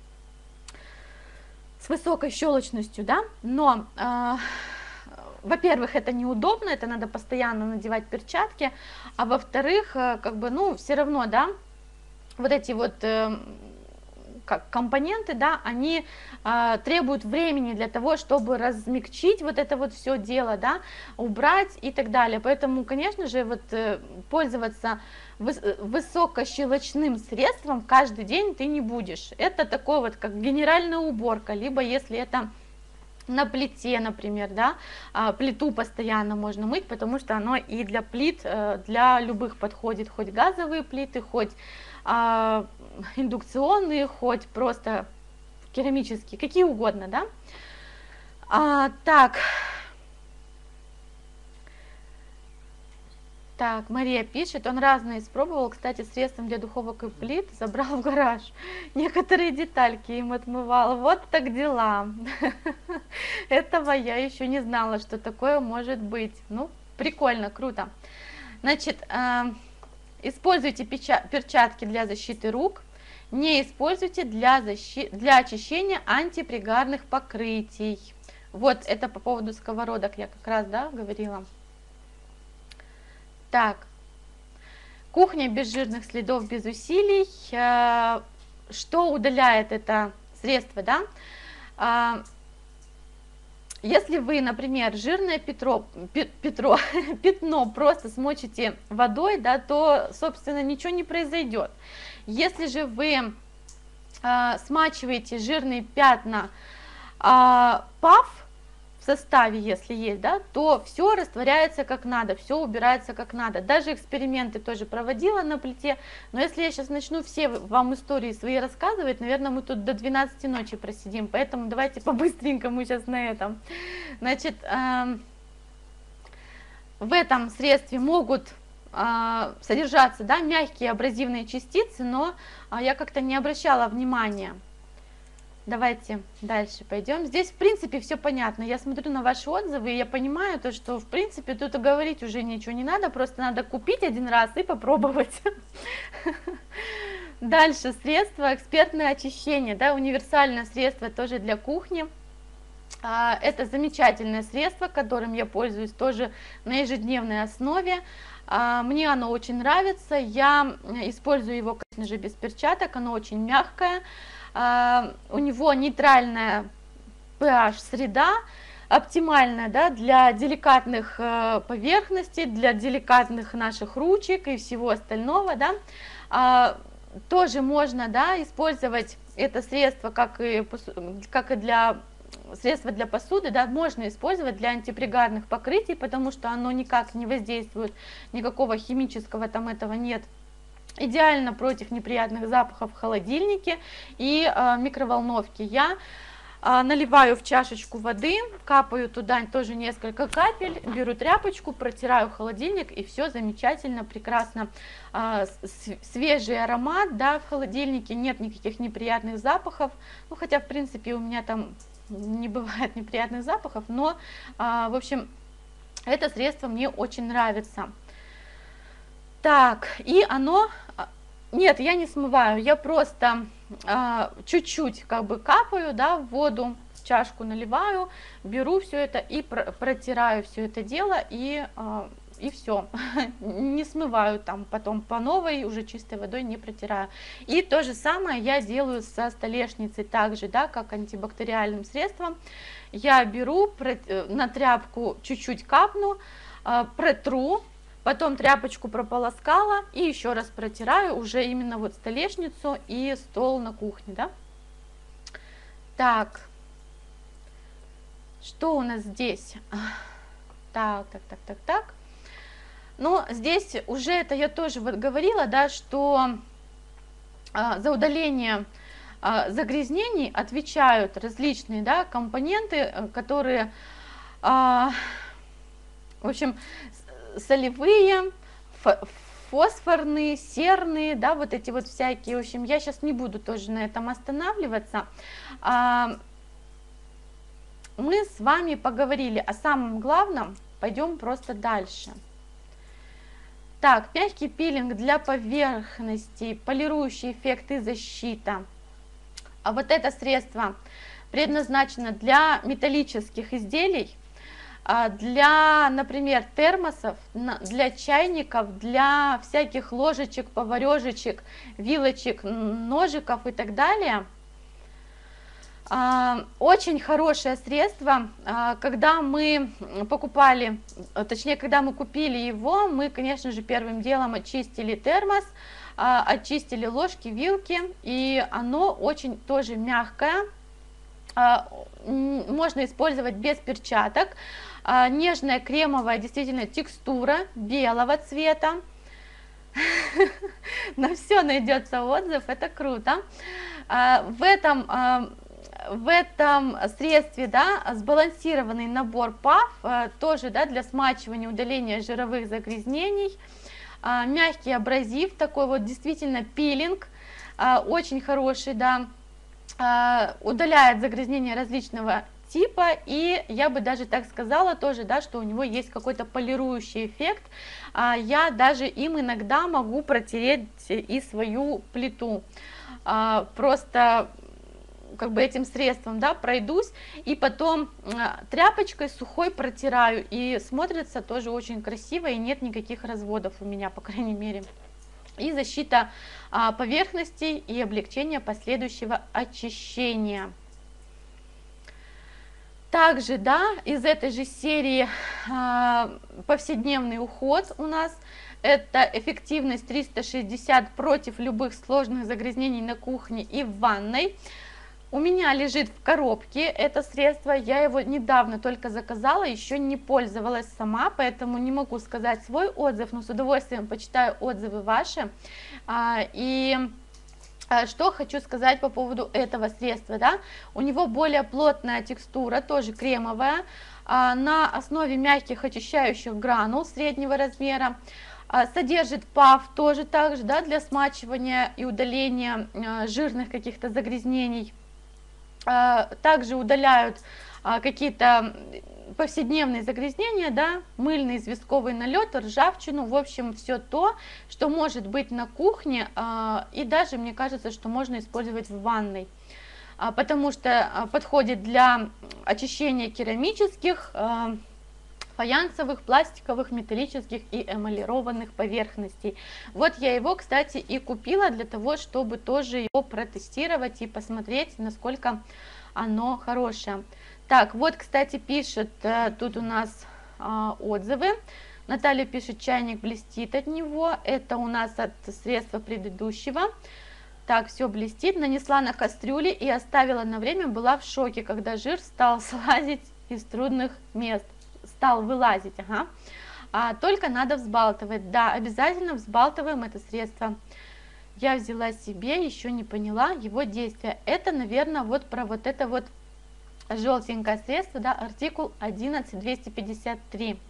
высокой щелочностью, да, но во-первых, это неудобно, это надо постоянно надевать перчатки, а во-вторых, как бы, ну, все равно, да, вот эти вот как компоненты, да, они требуют времени для того, чтобы размягчить вот это вот все дело, да, убрать и так далее. Поэтому, конечно же, вот пользоваться высокощелочным средством каждый день ты не будешь. Это такое вот как генеральная уборка, либо если это на плите, например, да, плиту постоянно можно мыть, потому что оно и для плит, для любых подходит, хоть газовые плиты, хоть индукционные, хоть просто керамические, какие угодно, да. Так, Мария пишет, он разные испробовал, кстати, средством для духовок и плит забрал в гараж, некоторые детальки им отмывал, вот так дела. Этого я еще не знала, что такое может быть. Ну, прикольно, круто. Значит, используйте перчатки для защиты рук, не используйте для очищения антипригарных покрытий. Вот это по поводу сковородок я как раз, да, говорила. Так, кухня без жирных следов, без усилий. Что удаляет это средство, да? Если вы, например, жирное пятно просто смочите водой, да, то, собственно, ничего не произойдет. Если же вы смачиваете жирные пятна ПАВ, в составе, если есть, да, то все растворяется как надо, все убирается как надо. Даже эксперименты тоже проводила на плите, но если я сейчас начну все вам истории свои рассказывать, наверное, мы тут до 12 ночи просидим, поэтому давайте по-быстренькому сейчас на этом. Значит, в этом средстве могут содержаться, да, мягкие абразивные частицы, но я как-то не обращала внимания. Давайте дальше пойдем. Здесь, в принципе, все понятно. Я смотрю на ваши отзывы, и я понимаю, то, что, в принципе, тут говорить уже ничего не надо, просто надо купить один раз и попробовать. Дальше средство экспертное очищение, да, универсальное средство тоже для кухни. Это замечательное средство, которым я пользуюсь тоже на ежедневной основе. Мне оно очень нравится, я использую его, конечно же, без перчаток, оно очень мягкое. У него нейтральная pH среда, оптимальная, да, для деликатных поверхностей, для деликатных наших ручек и всего остального, да. Тоже можно, да, использовать это средство как и для средства для посуды, да, можно использовать для антипригарных покрытий, потому что оно никак не воздействует, никакого химического там этого нет. Идеально против неприятных запахов в холодильнике и микроволновке. Я наливаю в чашечку воды, капаю туда тоже несколько капель, беру тряпочку, протираю холодильник, и все замечательно, прекрасно. Свежий аромат, да, в холодильнике, нет никаких неприятных запахов, ну, хотя, в принципе, у меня там не бывает неприятных запахов, но, в общем, это средство мне очень нравится. Так, и оно, нет, я не смываю, я просто чуть-чуть как бы капаю, да, в воду, в чашку наливаю, беру все это и протираю все это дело, и все, не смываю там потом по новой, уже чистой водой не протираю. И то же самое я делаю со столешницей также, да, как антибактериальным средством. Я беру, на тряпку чуть-чуть капну, протру, потом тряпочку прополоскала и еще раз протираю уже именно вот столешницу и стол на кухне, да. Так, что у нас здесь? Так. Но здесь уже это я тоже вот говорила, да, что за удаление загрязнений отвечают различные, да, компоненты, которые, в общем, солевые, фосфорные, серные, да, вот эти вот всякие. В общем, я сейчас не буду тоже на этом останавливаться. Мы с вами поговорили о самом главном, пойдем просто дальше. Так, мягкий пилинг для поверхностей, полирующий эффект и защита. А вот это средство предназначено для металлических изделий, для, например, термосов, для чайников, для всяких ложечек, поварешечек, вилочек, ножиков и так далее. Очень хорошее средство. Когда мы покупали, точнее, когда мы купили его, мы, конечно же, первым делом очистили термос, очистили ложки, вилки, и оно очень тоже мягкое, можно использовать без перчаток, нежная кремовая действительно текстура белого цвета. На все найдется отзыв, это круто. В этом средстве, да, сбалансированный набор ПАВ, тоже, да, для смачивания, удаления жировых загрязнений, мягкий абразив, такой вот действительно пилинг, очень хороший, да, удаляет загрязнения различного типа, и я бы даже так сказала тоже, да, что у него есть какой-то полирующий эффект. Я даже им иногда могу протереть и свою плиту, просто как бы этим средством, да, пройдусь, и потом тряпочкой сухой протираю, и смотрится тоже очень красиво, и нет никаких разводов у меня, по крайней мере. И защита поверхностей и облегчение последующего очищения. Также, да, из этой же серии повседневный уход у нас. Это эффективность 360 против любых сложных загрязнений на кухне и в ванной. У меня лежит в коробке это средство, я его недавно только заказала, еще не пользовалась сама, поэтому не могу сказать свой отзыв, но с удовольствием почитаю отзывы ваши. И что хочу сказать по поводу этого средства, да, у него более плотная текстура, тоже кремовая, на основе мягких очищающих гранул среднего размера. Содержит ПАВ тоже так же, да, для смачивания и удаления жирных каких-то загрязнений. Также удаляют какие-то повседневные загрязнения, да, мыльный известковый налет, ржавчину, в общем, все то, что может быть на кухне, и даже, мне кажется, что можно использовать в ванной, потому что подходит для очищения керамических, фаянсовых, пластиковых, металлических и эмалированных поверхностей. Вот я его, кстати, и купила для того, чтобы тоже его протестировать и посмотреть, насколько оно хорошее. Так, вот, кстати, пишет тут у нас отзывы. Наталья пишет, чайник блестит от него. Это у нас от средства предыдущего. Так, все блестит. Нанесла на кастрюле и оставила на время. Была в шоке, когда жир стал слазить из трудных мест. Стал вылазить, ага. Только надо взбалтывать. Да, обязательно взбалтываем это средство. Я взяла себе, еще не поняла его действия. Это, наверное, вот про вот это вот желтенькое средство, да, артикул 11253.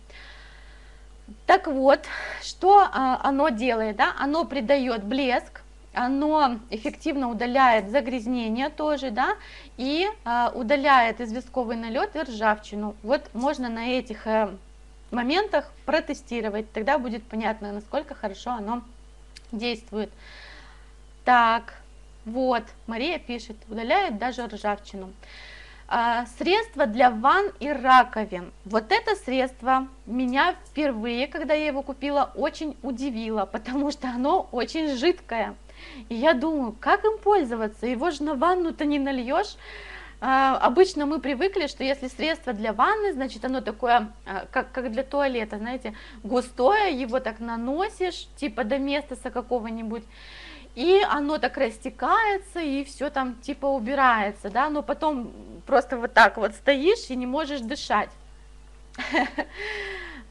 Так вот, что оно делает, да? Оно придает блеск, оно эффективно удаляет загрязнения тоже, да, и удаляет известковый налет и ржавчину. Вот можно на этих моментах протестировать, тогда будет понятно, насколько хорошо оно действует. Так, вот, Мария пишет, удаляет даже ржавчину. Средство для ванн и раковин. Вот это средство меня впервые, когда я его купила, очень удивило, потому что оно очень жидкое. И я думаю, как им пользоваться? Его же на ванну-то не нальешь. Обычно мы привыкли, что если средство для ванны, значит оно такое, как для туалета, знаете, густое, его так наносишь, типа до места какого-нибудь, и оно так растекается, и все там типа убирается, да, но потом просто вот так вот стоишь и не можешь дышать.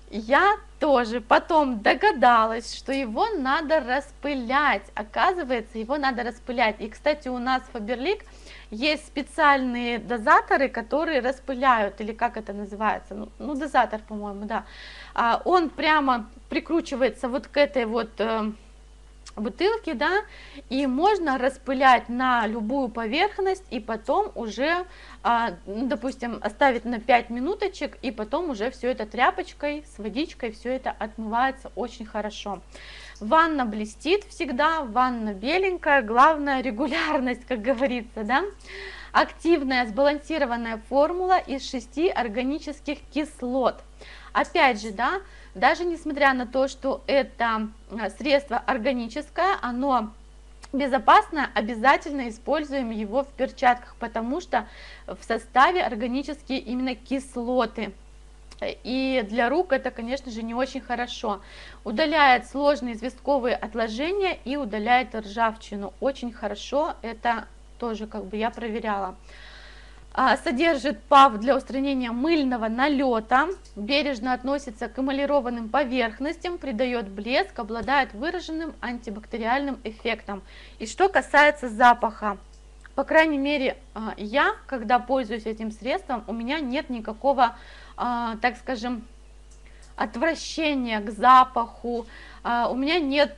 Я тоже потом догадалась, что его надо распылять. Оказывается, его надо распылять. И, кстати, у нас в Faberlic есть специальные дозаторы, которые распыляют, или как это называется, ну дозатор, по-моему, да. Он прямо прикручивается вот к этой вот бутылки, да, и можно распылять на любую поверхность, и потом уже, допустим, оставить на 5 минуточек, и потом уже все это тряпочкой с водичкой, все это отмывается очень хорошо. Ванна блестит всегда, ванна беленькая, главное регулярность, как говорится, да. Активная сбалансированная формула из 6 органических кислот. Опять же, да, даже несмотря на то, что это средство органическое, оно безопасное, обязательно используем его в перчатках, потому что в составе органические именно кислоты. И для рук это, конечно же, не очень хорошо. Удаляет сложные известковые отложения и удаляет ржавчину. Очень хорошо, это тоже как бы я проверяла. Содержит ПАВ для устранения мыльного налета, бережно относится к эмалированным поверхностям, придает блеск, обладает выраженным антибактериальным эффектом. И что касается запаха, по крайней мере, я, когда пользуюсь этим средством, у меня нет никакого, так скажем, отвращения к запаху, у меня нет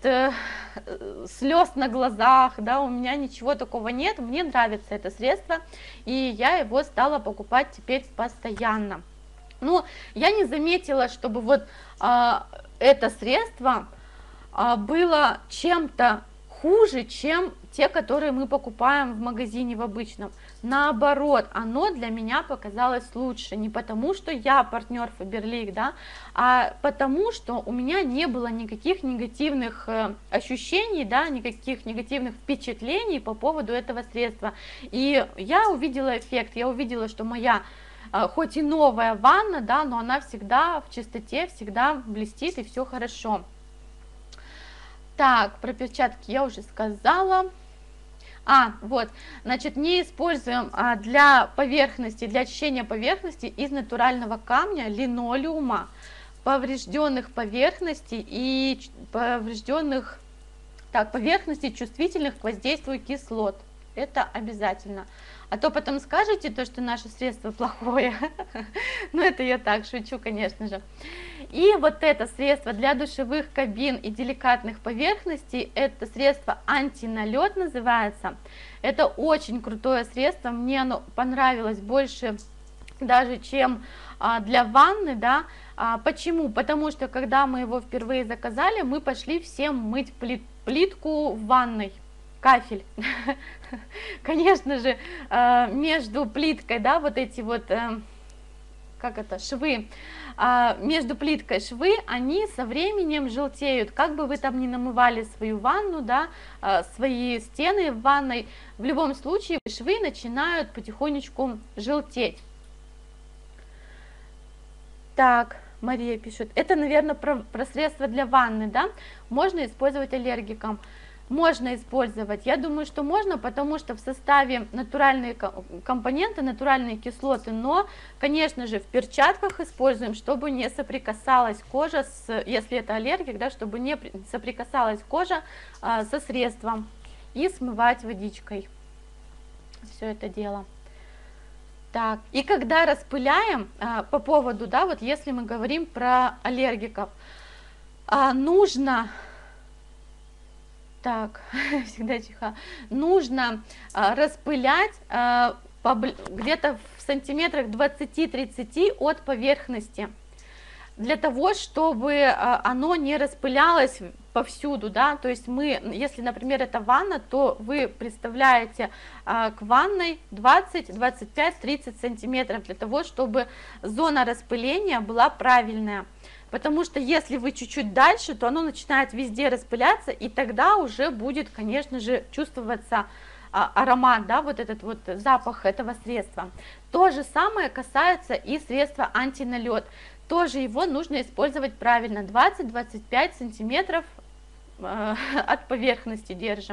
слез на глазах, да, у меня ничего такого нет, мне нравится это средство, и я его стала покупать теперь постоянно. Но я не заметила, чтобы вот это средство было чем-то хуже, чем те, которые мы покупаем в магазине в обычном. Наоборот, оно для меня показалось лучше, не потому что я партнер Faberlic, да, а потому что у меня не было никаких негативных ощущений, да, никаких негативных впечатлений по поводу этого средства. И я увидела эффект, я увидела, что моя хоть и новая ванна, да, но она всегда в чистоте, всегда блестит и все хорошо. Так, про перчатки я уже сказала. Вот, значит, не используем для поверхности, для очищения поверхности из натурального камня, линолеума, поврежденных поверхностей и поврежденных, поверхностей, чувствительных к воздействию кислот. Это обязательно. А то потом скажете, то, что наше средство плохое. Ну, это я так шучу, конечно же. И вот это средство для душевых кабин и деликатных поверхностей, это средство антиналет называется. Это очень крутое средство, мне оно понравилось больше даже, чем для ванны, да. Почему? Потому что, когда мы его впервые заказали, мы пошли всем мыть плитку в ванной. Кафель, конечно же, между плиткой, да, вот эти вот, как это, швы, между плиткой швы, они со временем желтеют, как бы вы там ни намывали свою ванну, да, свои стены в ванной, в любом случае швы начинают потихонечку желтеть. Так, Мария пишет, это, наверное, про средства для ванны, да, можно использовать аллергикам. Можно использовать, я думаю, что можно, потому что в составе натуральные компоненты, натуральные кислоты, но, конечно же, в перчатках используем, чтобы не соприкасалась кожа, если это аллергик, да, чтобы не соприкасалась кожа со средством, и смывать водичкой все это дело. Так, и когда распыляем, по поводу, да, вот если мы говорим про аллергиков, нужно... Так, всегда чихаю. Нужно распылять где-то в сантиметрах 20-30 от поверхности, для того, чтобы оно не распылялось повсюду, да, то есть мы, если, например, это ванна, то вы представляете к ванной 20, 25, 30 сантиметров, для того, чтобы зона распыления была правильная. Потому что если вы чуть-чуть дальше, то оно начинает везде распыляться, и тогда уже будет, конечно же, чувствоваться аромат, да, вот этот вот запах этого средства. То же самое касается и средства антиналет. Тоже его нужно использовать правильно, 20-25 сантиметров от поверхности держим.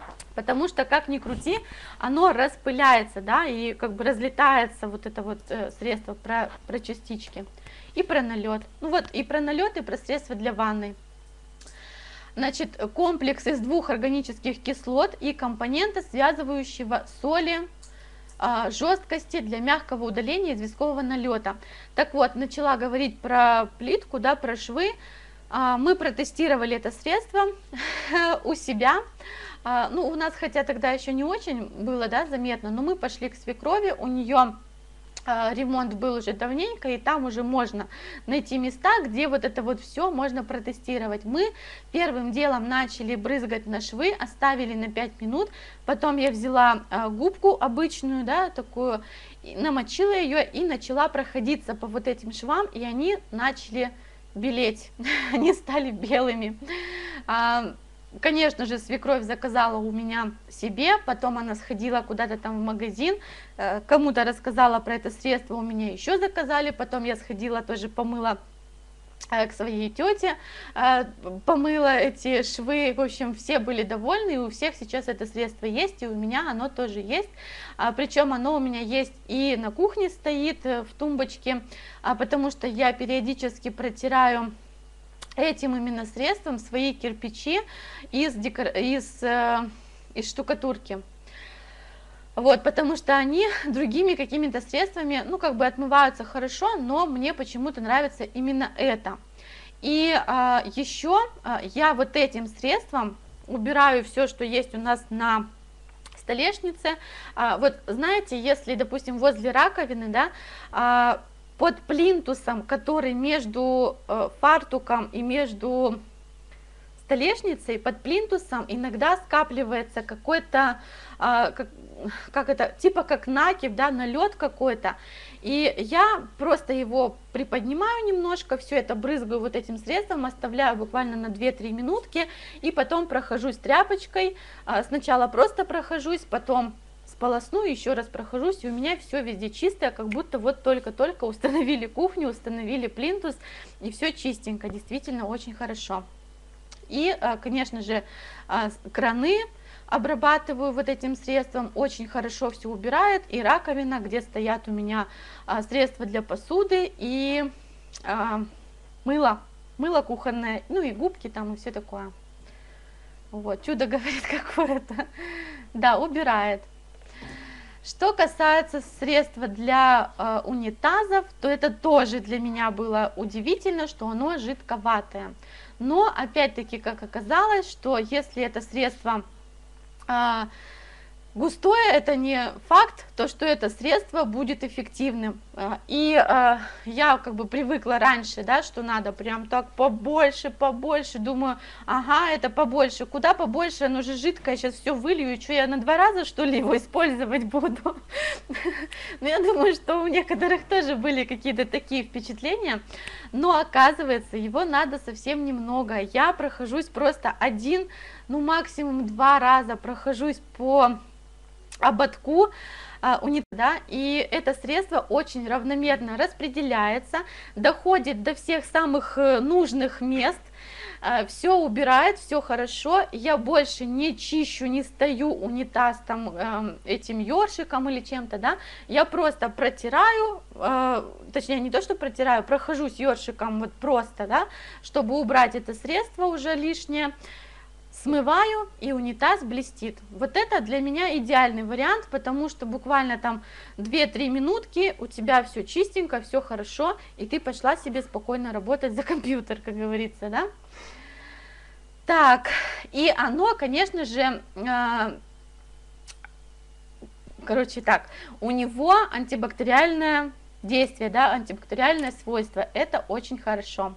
Потому что, как ни крути, оно распыляется, да, и как бы разлетается вот это вот средство про частички. И про налет. Ну вот, и про налет, и про средства для ванны. Значит, комплекс из 2 органических кислот и компонента, связывающего соли, жесткости для мягкого удаления известкового налета. Так вот, начала говорить про плитку, да, про швы. Мы протестировали это средство у себя. Ну, у нас, хотя тогда еще не очень было, да, заметно, но мы пошли к свекрови, у нее ремонт был уже давненько, и там уже можно найти места, где вот это вот все можно протестировать. Мы первым делом начали брызгать на швы, оставили на 5 минут, потом я взяла губку обычную, да, такую, намочила ее и начала проходиться по вот этим швам, и они начали белеть, они стали белыми. Конечно же, свекровь заказала у меня себе, потом она сходила куда-то там в магазин, кому-то рассказала про это средство, у меня еще заказали, потом я сходила, тоже помыла к своей тете, помыла эти швы, в общем, все были довольны, и у всех сейчас это средство есть, и у меня оно тоже есть, причем оно у меня есть и на кухне стоит в тумбочке, потому что я периодически протираю этим именно средством свои кирпичи из штукатурки. Вот, потому что они другими какими-то средствами, ну, как бы отмываются хорошо, но мне почему-то нравится именно это. И еще я вот этим средством убираю все, что есть у нас на столешнице. Вот, знаете, если, допустим, возле раковины, да, под плинтусом, который между фартуком и между столешницей, под плинтусом иногда скапливается какой-то, как это, типа как накипь, да, налет какой-то. И я просто его приподнимаю немножко, все это брызгаю вот этим средством, оставляю буквально на 2-3 минутки, и потом прохожусь тряпочкой. Сначала просто прохожусь, потом сполосну, еще раз прохожусь, и у меня все везде чистое, как будто вот только-только установили кухню, установили плинтус, и все чистенько, действительно очень хорошо. И, конечно же, краны обрабатываю вот этим средством, очень хорошо все убирает, и раковина, где стоят у меня средства для посуды, и мыло кухонное, ну и губки там, и все такое. Вот, чудо, говорит, какое-то. Да, убирает. Что касается средства для унитазов, то это тоже для меня было удивительно, что оно жидковатое. Но опять-таки, как оказалось, что если это средство густое, это не факт, то что это средство будет эффективным. И я как бы привыкла раньше, да, что надо прям так побольше, думаю, ага, это побольше, куда побольше, оно же жидкое, сейчас все вылью, и что, я на 2 раза, что ли, его использовать буду? Но я думаю, что у некоторых тоже были какие-то такие впечатления, но оказывается, его надо совсем немного. Я прохожусь просто 1, ну максимум 2 раза прохожусь по ободку, да, и это средство очень равномерно распределяется, доходит до всех самых нужных мест, все убирает, все хорошо, я больше не чищу, не стою унитаз там этим ёршиком или чем-то, да, я просто протираю, точнее не то, что протираю, прохожусь ёршиком вот просто, да, чтобы убрать это средство уже лишнее, смываю, и унитаз блестит. Вот это для меня идеальный вариант, потому что буквально там 2-3 минутки, у тебя все чистенько, все хорошо, и ты пошла себе спокойно работать за компьютер, как говорится, да. Так, и оно, конечно же, короче так, у него антибактериальное действие, да, антибактериальное свойство, это очень хорошо.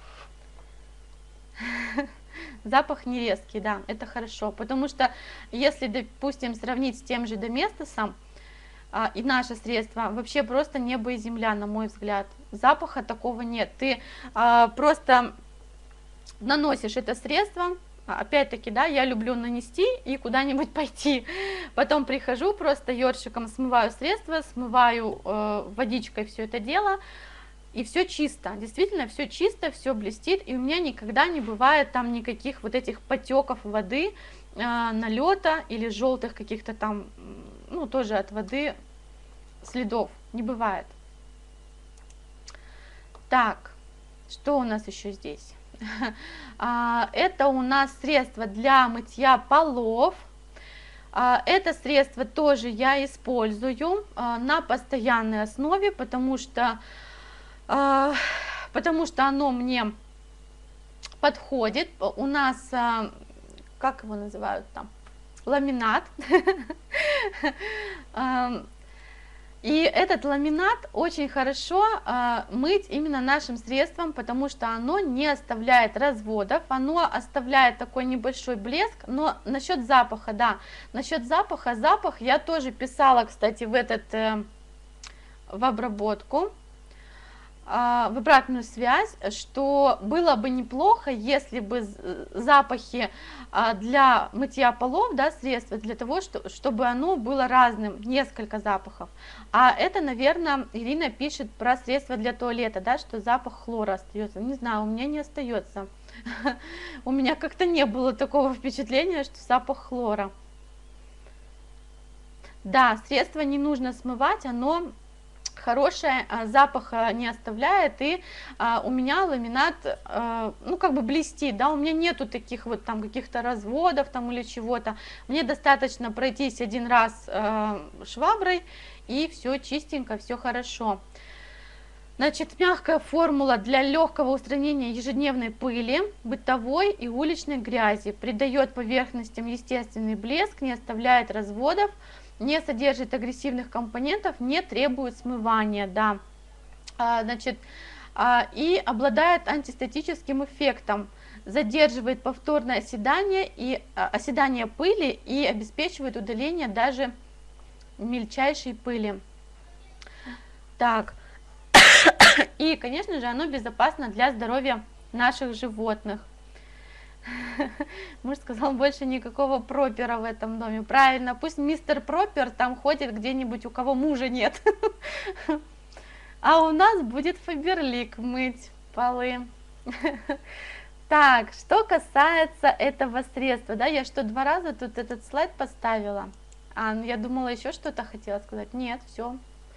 Запах не резкий, да, это хорошо, потому что если, допустим, сравнить с тем же Доместосом и наше средство, вообще просто небо и земля, на мой взгляд, запаха такого нет, ты просто наносишь это средство, опять-таки, да, я люблю нанести и куда-нибудь пойти, потом прихожу, просто ёршиком смываю средство, смываю водичкой все это дело, и все чисто, действительно все чисто, все блестит, и у меня никогда не бывает там никаких вот этих потеков воды, налета или желтых каких-то там, ну, тоже от воды следов не бывает. Так, что у нас еще здесь? Это у нас средство для мытья полов. Это средство тоже я использую на постоянной основе, потому что оно мне подходит. У нас, как его называют там, ламинат. И этот ламинат очень хорошо мыть именно нашим средством, потому что оно не оставляет разводов, оно оставляет такой небольшой блеск. Но насчет запаха, да, насчет запаха, запах я тоже писала, кстати, в обработку, в обратную связь, что было бы неплохо, если бы запахи для мытья полов, да, средства для того, чтобы оно было разным, несколько запахов. А это, наверное, Ирина пишет про средства для туалета, да, что запах хлора остается. Не знаю, у меня не остается. У меня как-то не было такого впечатления, что запах хлора. Да, средство не нужно смывать, оно хорошее, запаха не оставляет, и у меня ламинат, ну, как бы блестит, да, у меня нету таких вот там каких-то разводов там или чего-то, мне достаточно пройтись один раз шваброй, и все чистенько, все хорошо. Значит, мягкая формула для легкого устранения ежедневной пыли, бытовой и уличной грязи, придает поверхностям естественный блеск, не оставляет разводов, не содержит агрессивных компонентов, не требует смывания, да. Значит, и обладает антистатическим эффектом, задерживает повторное оседание пыли и обеспечивает удаление даже мельчайшей пыли. Так, и, конечно же, оно безопасно для здоровья наших животных. Муж сказал, больше никакого пропера в этом доме. Правильно, пусть мистер Пропер там ходит где-нибудь, у кого мужа нет. А у нас будет Фаберлик мыть полы. Так, что касается этого средства, да, я что, 2 раза тут этот слайд поставила? Ну я думала, еще что-то хотела сказать. Нет, все.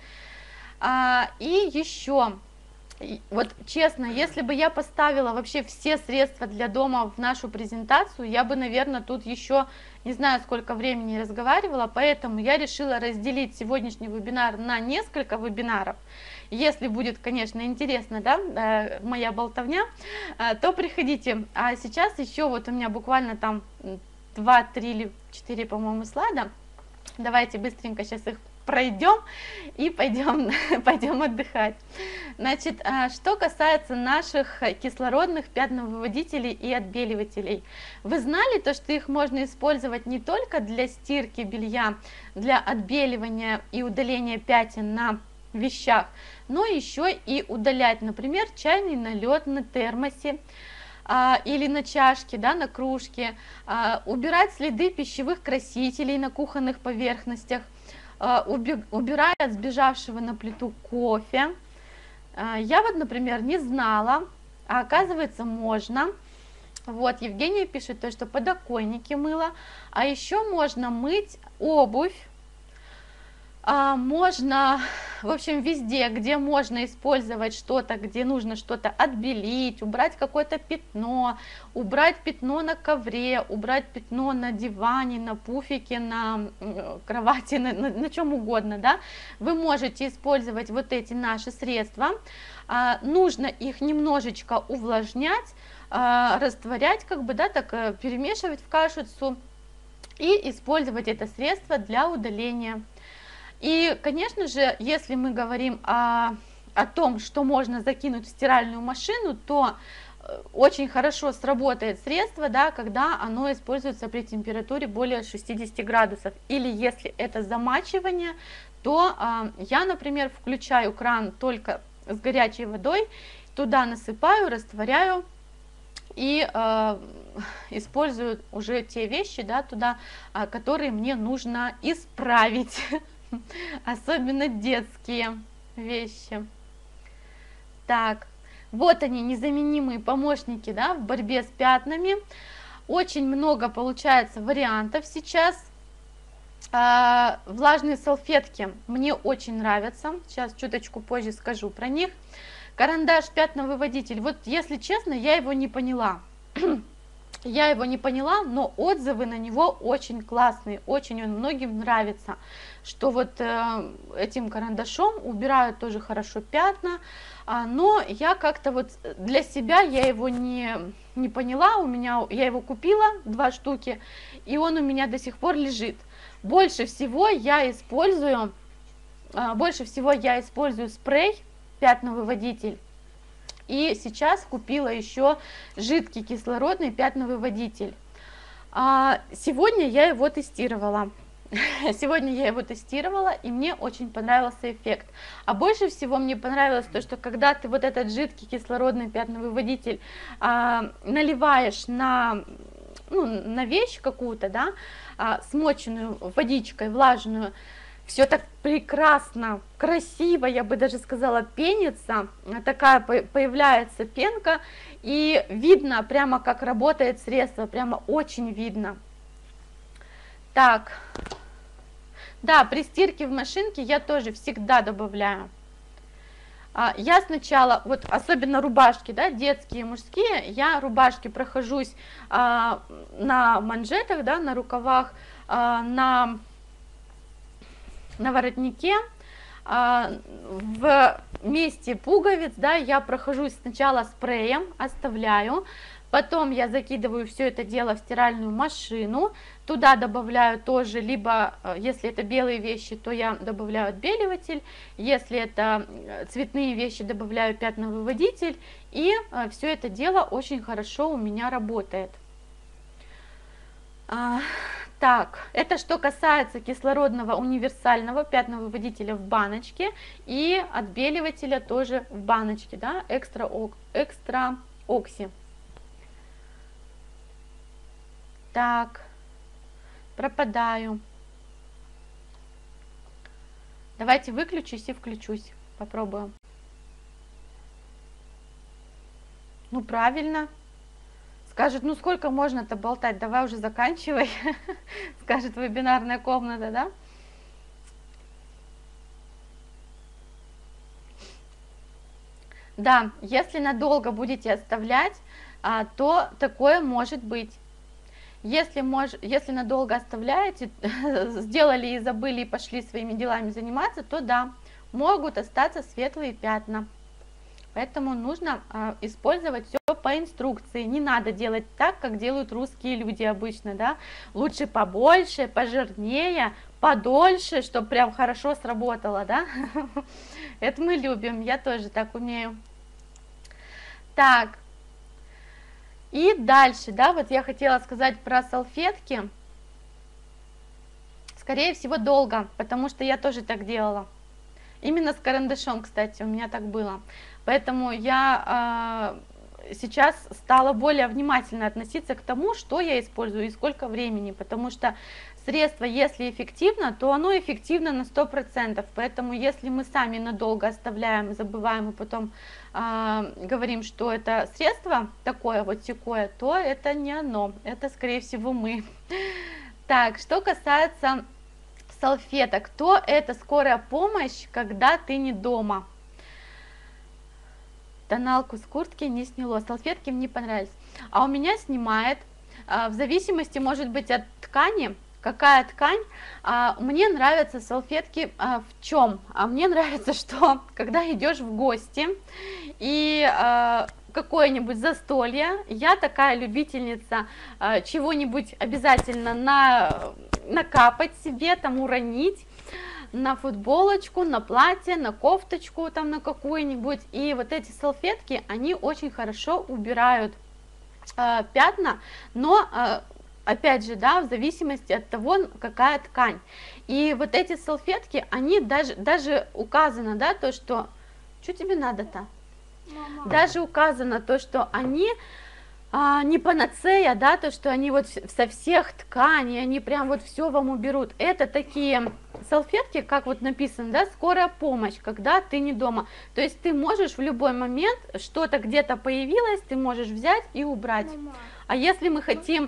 И еще... Вот честно, если бы я поставила вообще все средства для дома в нашу презентацию, я бы, наверное, тут еще не знаю, сколько времени разговаривала, поэтому я решила разделить сегодняшний вебинар на несколько вебинаров. Если будет, конечно, интересно, да, моя болтовня, то приходите. А сейчас еще вот у меня буквально там 2, 3 или 4, по-моему, слайда. Давайте быстренько сейчас их пройдем и пойдем отдыхать. Значит, что касается наших кислородных пятновыводителей и отбеливателей. Вы знали то, что их можно использовать не только для стирки белья, для отбеливания и удаления пятен на вещах, но еще и удалять, например, чайный налет на термосе, или на чашке, да, на кружке, убирать следы пищевых красителей на кухонных поверхностях, убирая от сбежавшего на плиту кофе. Я вот, например, не знала, а оказывается можно. Вот, Евгения пишет, то, что подоконники мыла, а еще можно мыть обувь. Можно, в общем, везде, где можно использовать что-то, где нужно что-то отбелить, убрать какое-то пятно, убрать пятно на ковре, убрать пятно на диване, на пуфике, на кровати, на чем угодно, да, вы можете использовать вот эти наши средства. Нужно их немножечко увлажнять, растворять, как бы, да, так перемешивать в кашицу и использовать это средство для удаления. И, конечно же, если мы говорим о том, что можно закинуть в стиральную машину, то очень хорошо сработает средство, да, когда оно используется при температуре более 60 градусов. Или если это замачивание, то я, например, включаю кран только с горячей водой, туда насыпаю, растворяю и использую уже те вещи, да, туда, которые мне нужно исправить. Особенно детские вещи. Так, вот они, незаменимые помощники, да, в борьбе с пятнами. Очень много получается вариантов сейчас. Влажные салфетки мне очень нравятся, сейчас чуточку позже скажу про них. Карандаш пятновыводитель, вот если честно, я его не поняла. Я его не поняла, но отзывы на него очень классные, очень он многим нравится, что вот этим карандашом убирают тоже хорошо пятна, но я как-то вот для себя я его не поняла, я его купила 2 штуки, и он у меня до сих пор лежит. Больше всего я использую спрей пятновыводитель. И сейчас купила еще жидкий кислородный пятновыводитель. Сегодня я его тестировала. И мне очень понравился эффект. А больше всего мне понравилось то, что когда ты вот этот жидкий кислородный пятновыводитель наливаешь на вещь какую-то, да, смоченную водичкой, влажную, все так прекрасно, красиво, я бы даже сказала, пенится, такая появляется пенка, и видно прямо, как работает средство, прямо очень видно. Так, да, при стирке в машинке я тоже всегда добавляю. Я сначала, вот особенно рубашки, да, детские, мужские, я рубашки прохожусь на манжетах, да, на рукавах, на воротнике, в месте пуговиц, да, я прохожусь сначала спреем, оставляю, потом я закидываю все это дело в стиральную машину, туда добавляю тоже, либо, если это белые вещи, то я добавляю отбеливатель, если это цветные вещи, добавляю пятновыводитель, и все это дело очень хорошо у меня работает. Так, это что касается кислородного универсального пятновыводителя в баночке и отбеливателя тоже в баночке, да, экстра окси. Так, пропадаю. Давайте выключусь и включусь, попробую. Ну, правильно. Скажет, ну сколько можно-то болтать, давай уже заканчивай, скажет вебинарная комната, да? Да, если надолго будете оставлять, то такое может быть. Если надолго оставляете, сделали и забыли, и пошли своими делами заниматься, то да, могут остаться светлые пятна. Поэтому нужно использовать все по инструкции. Не надо делать так, как делают русские люди обычно, да. Лучше побольше, пожирнее, подольше, чтобы прям хорошо сработало, да. Это мы любим, я тоже так умею. Так, и дальше, да, вот я хотела сказать про салфетки. Скорее всего, долго, потому что я тоже так делала. Именно с карандашом, кстати, у меня так было. Поэтому я сейчас стала более внимательно относиться к тому, что я использую и сколько времени, потому что средство, если эффективно, то оно эффективно на 100%, поэтому если мы сами надолго оставляем, забываем и потом говорим, что это средство такое вот такое, то это не оно, это скорее всего мы. Так, что касается салфеток, то это скорая помощь, когда ты не дома. Тоналку с куртки не сняло, салфетки мне понравились. А у меня снимает, в зависимости, может быть, от ткани, какая ткань. Мне нравятся салфетки в чем? Мне нравится, что когда идешь в гости и какое-нибудь застолье, я такая любительница чего-нибудь обязательно накапать себе, там уронить на футболочку, на платье, на кофточку там на какую-нибудь. И вот эти салфетки, они очень хорошо убирают пятна, но опять же, да, в зависимости от того, какая ткань. И вот эти салфетки, они даже указано, да, то, что тебе надо-то? Даже указано то, что они не панацея, да, то, что они вот со всех тканей, они прям вот все вам уберут. Это такие салфетки, как вот написано, да, скорая помощь, когда ты не дома. То есть ты можешь в любой момент, что-то где-то появилось, ты можешь взять и убрать. А если мы хотим...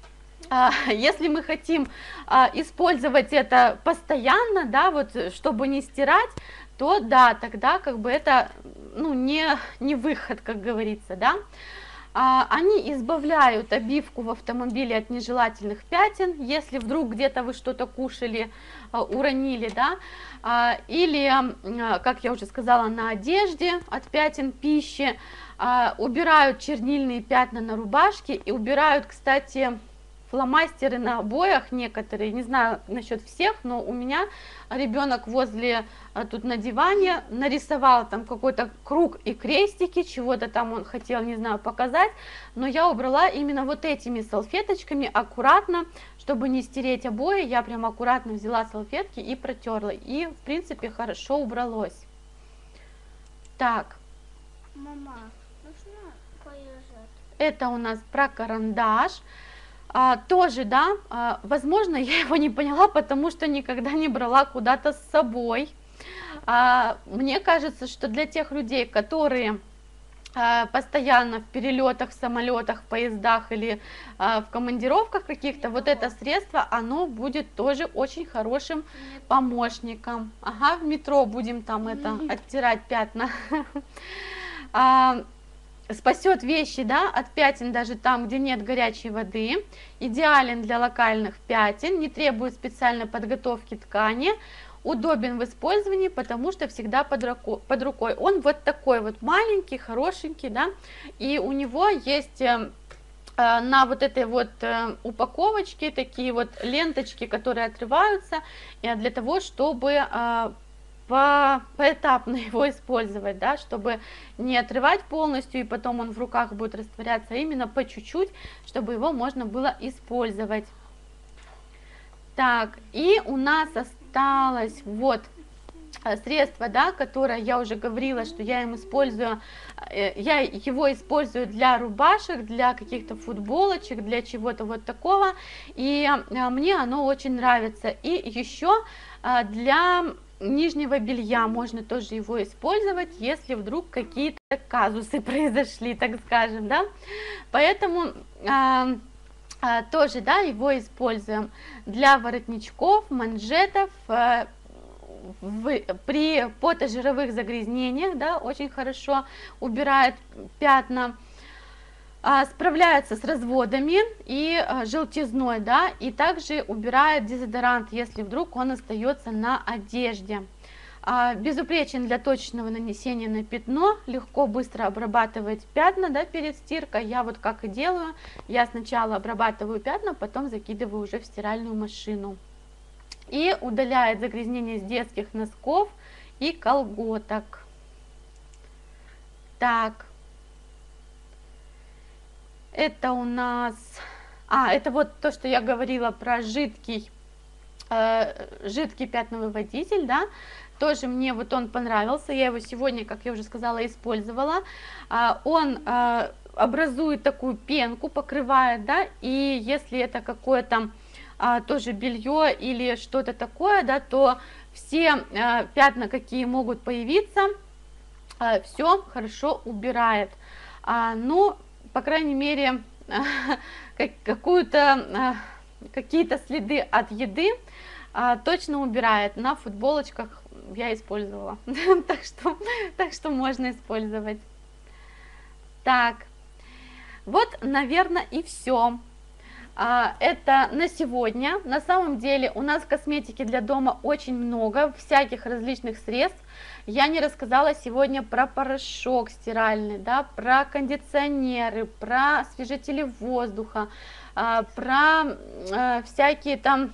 использовать это постоянно, да, вот, чтобы не стирать, то да, тогда как бы это, ну, не выход, как говорится, да. Они избавляют обивку в автомобиле от нежелательных пятен, если вдруг где-то вы что-то кушали, уронили, да, или, как я уже сказала, на одежде от пятен пищи, убирают чернильные пятна на рубашке и убирают, кстати, фломастеры на обоях некоторые, не знаю насчет всех, но у меня ребенок возле, тут на диване нарисовал там какой-то круг и крестики, чего-то там он хотел, не знаю, показать, но я убрала именно вот этими салфеточками аккуратно, чтобы не стереть обои, я прям аккуратно взяла салфетки и протерла, и в принципе хорошо убралось. Так. Мама, нужно поезжать. Это у нас про карандаш. Тоже, да, возможно, я его не поняла, потому что никогда не брала куда-то с собой. Мне кажется, что для тех людей, которые постоянно в перелетах, в самолетах, в поездах или в командировках каких-то, вот это средство, оно будет тоже очень хорошим помощником. Ага, в метро будем там это оттирать пятна. Спасет вещи, да, от пятен даже там, где нет горячей воды, идеален для локальных пятен, не требует специальной подготовки ткани, удобен в использовании, потому что всегда под рукой. Он вот такой вот маленький, хорошенький, да, и у него есть на вот этой вот упаковочке такие вот ленточки, которые отрываются, для того, чтобы поэтапно его использовать, да, чтобы не отрывать полностью и потом он в руках будет растворяться, а именно по чуть-чуть, чтобы его можно было использовать. Так, и у нас осталось вот средство, да, которое я уже говорила, что я его использую для рубашек, для каких-то футболочек, для чего-то вот такого, и мне оно очень нравится. И еще для нижнего белья можно тоже его использовать, если вдруг какие-то казусы произошли, так скажем, да, поэтому тоже, да, его используем для воротничков, манжетов, при потожировых загрязнениях, да, очень хорошо убирает пятна, справляется с разводами и желтизной, да, и также убирает дезодорант, если вдруг он остается на одежде. Безупречен для точного нанесения на пятно, легко, быстро обрабатывать пятна, да, перед стиркой. Я вот как и делаю, я сначала обрабатываю пятна, потом закидываю уже в стиральную машину. И удаляет загрязнение с детских носков и колготок. Так. Это у нас, это вот то, что я говорила про жидкий пятновыводитель, да, тоже мне вот он понравился, я его сегодня, как я уже сказала, использовала. Он образует такую пенку, покрывает, да, и если это какое-то тоже белье или что-то такое, да, то все пятна, какие могут появиться, все хорошо убирает. Ну, по крайней мере, какие-то следы от еды точно убирает. На футболочках я использовала, так что можно использовать. Так, вот, наверное, и все. Это на сегодня. На самом деле у нас косметики для дома очень много, всяких различных средств. Я не рассказала сегодня про порошок стиральный, да, про кондиционеры, про освежители воздуха, про всякие там,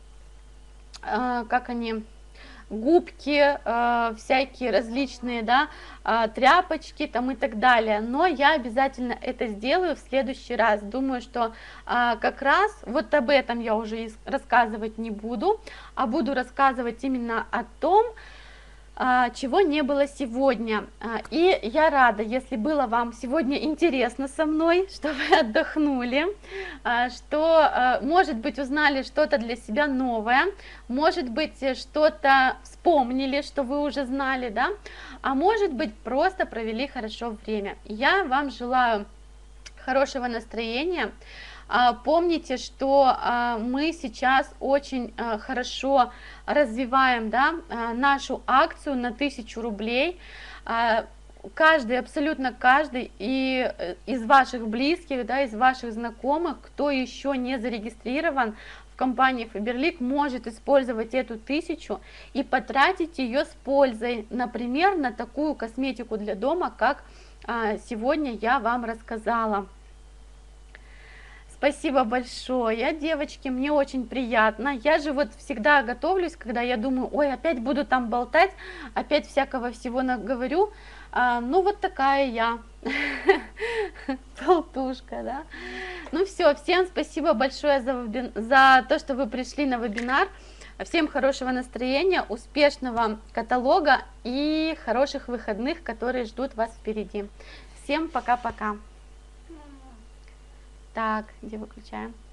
губки, всякие различные, да, тряпочки там и так далее, но я обязательно это сделаю в следующий раз. Думаю, что как раз вот об этом я уже рассказывать не буду, а буду рассказывать именно о том, чего не было сегодня. И я рада, если было вам сегодня интересно со мной, что вы отдохнули, что, может быть, узнали что-то для себя новое, может быть, что-то вспомнили, что вы уже знали, да, а может быть, просто провели хорошо время. Я вам желаю хорошего настроения. Помните, что мы сейчас очень хорошо развиваем, да, нашу акцию на 1000 рублей. Каждый, абсолютно каждый из ваших близких, да, из ваших знакомых, кто еще не зарегистрирован в компании Faberlic, может использовать эту 1000 и потратить ее с пользой, например, на такую косметику для дома, как сегодня я вам рассказала. Спасибо большое, девочки, мне очень приятно. Я же вот всегда готовлюсь, когда я думаю, ой, опять буду там болтать, опять всякого всего наговорю. Ну вот такая я, болтушка, да. Ну все, всем спасибо большое за то, что вы пришли на вебинар. Всем хорошего настроения, успешного каталога и хороших выходных, которые ждут вас впереди. Всем пока-пока. Так, где выключаем?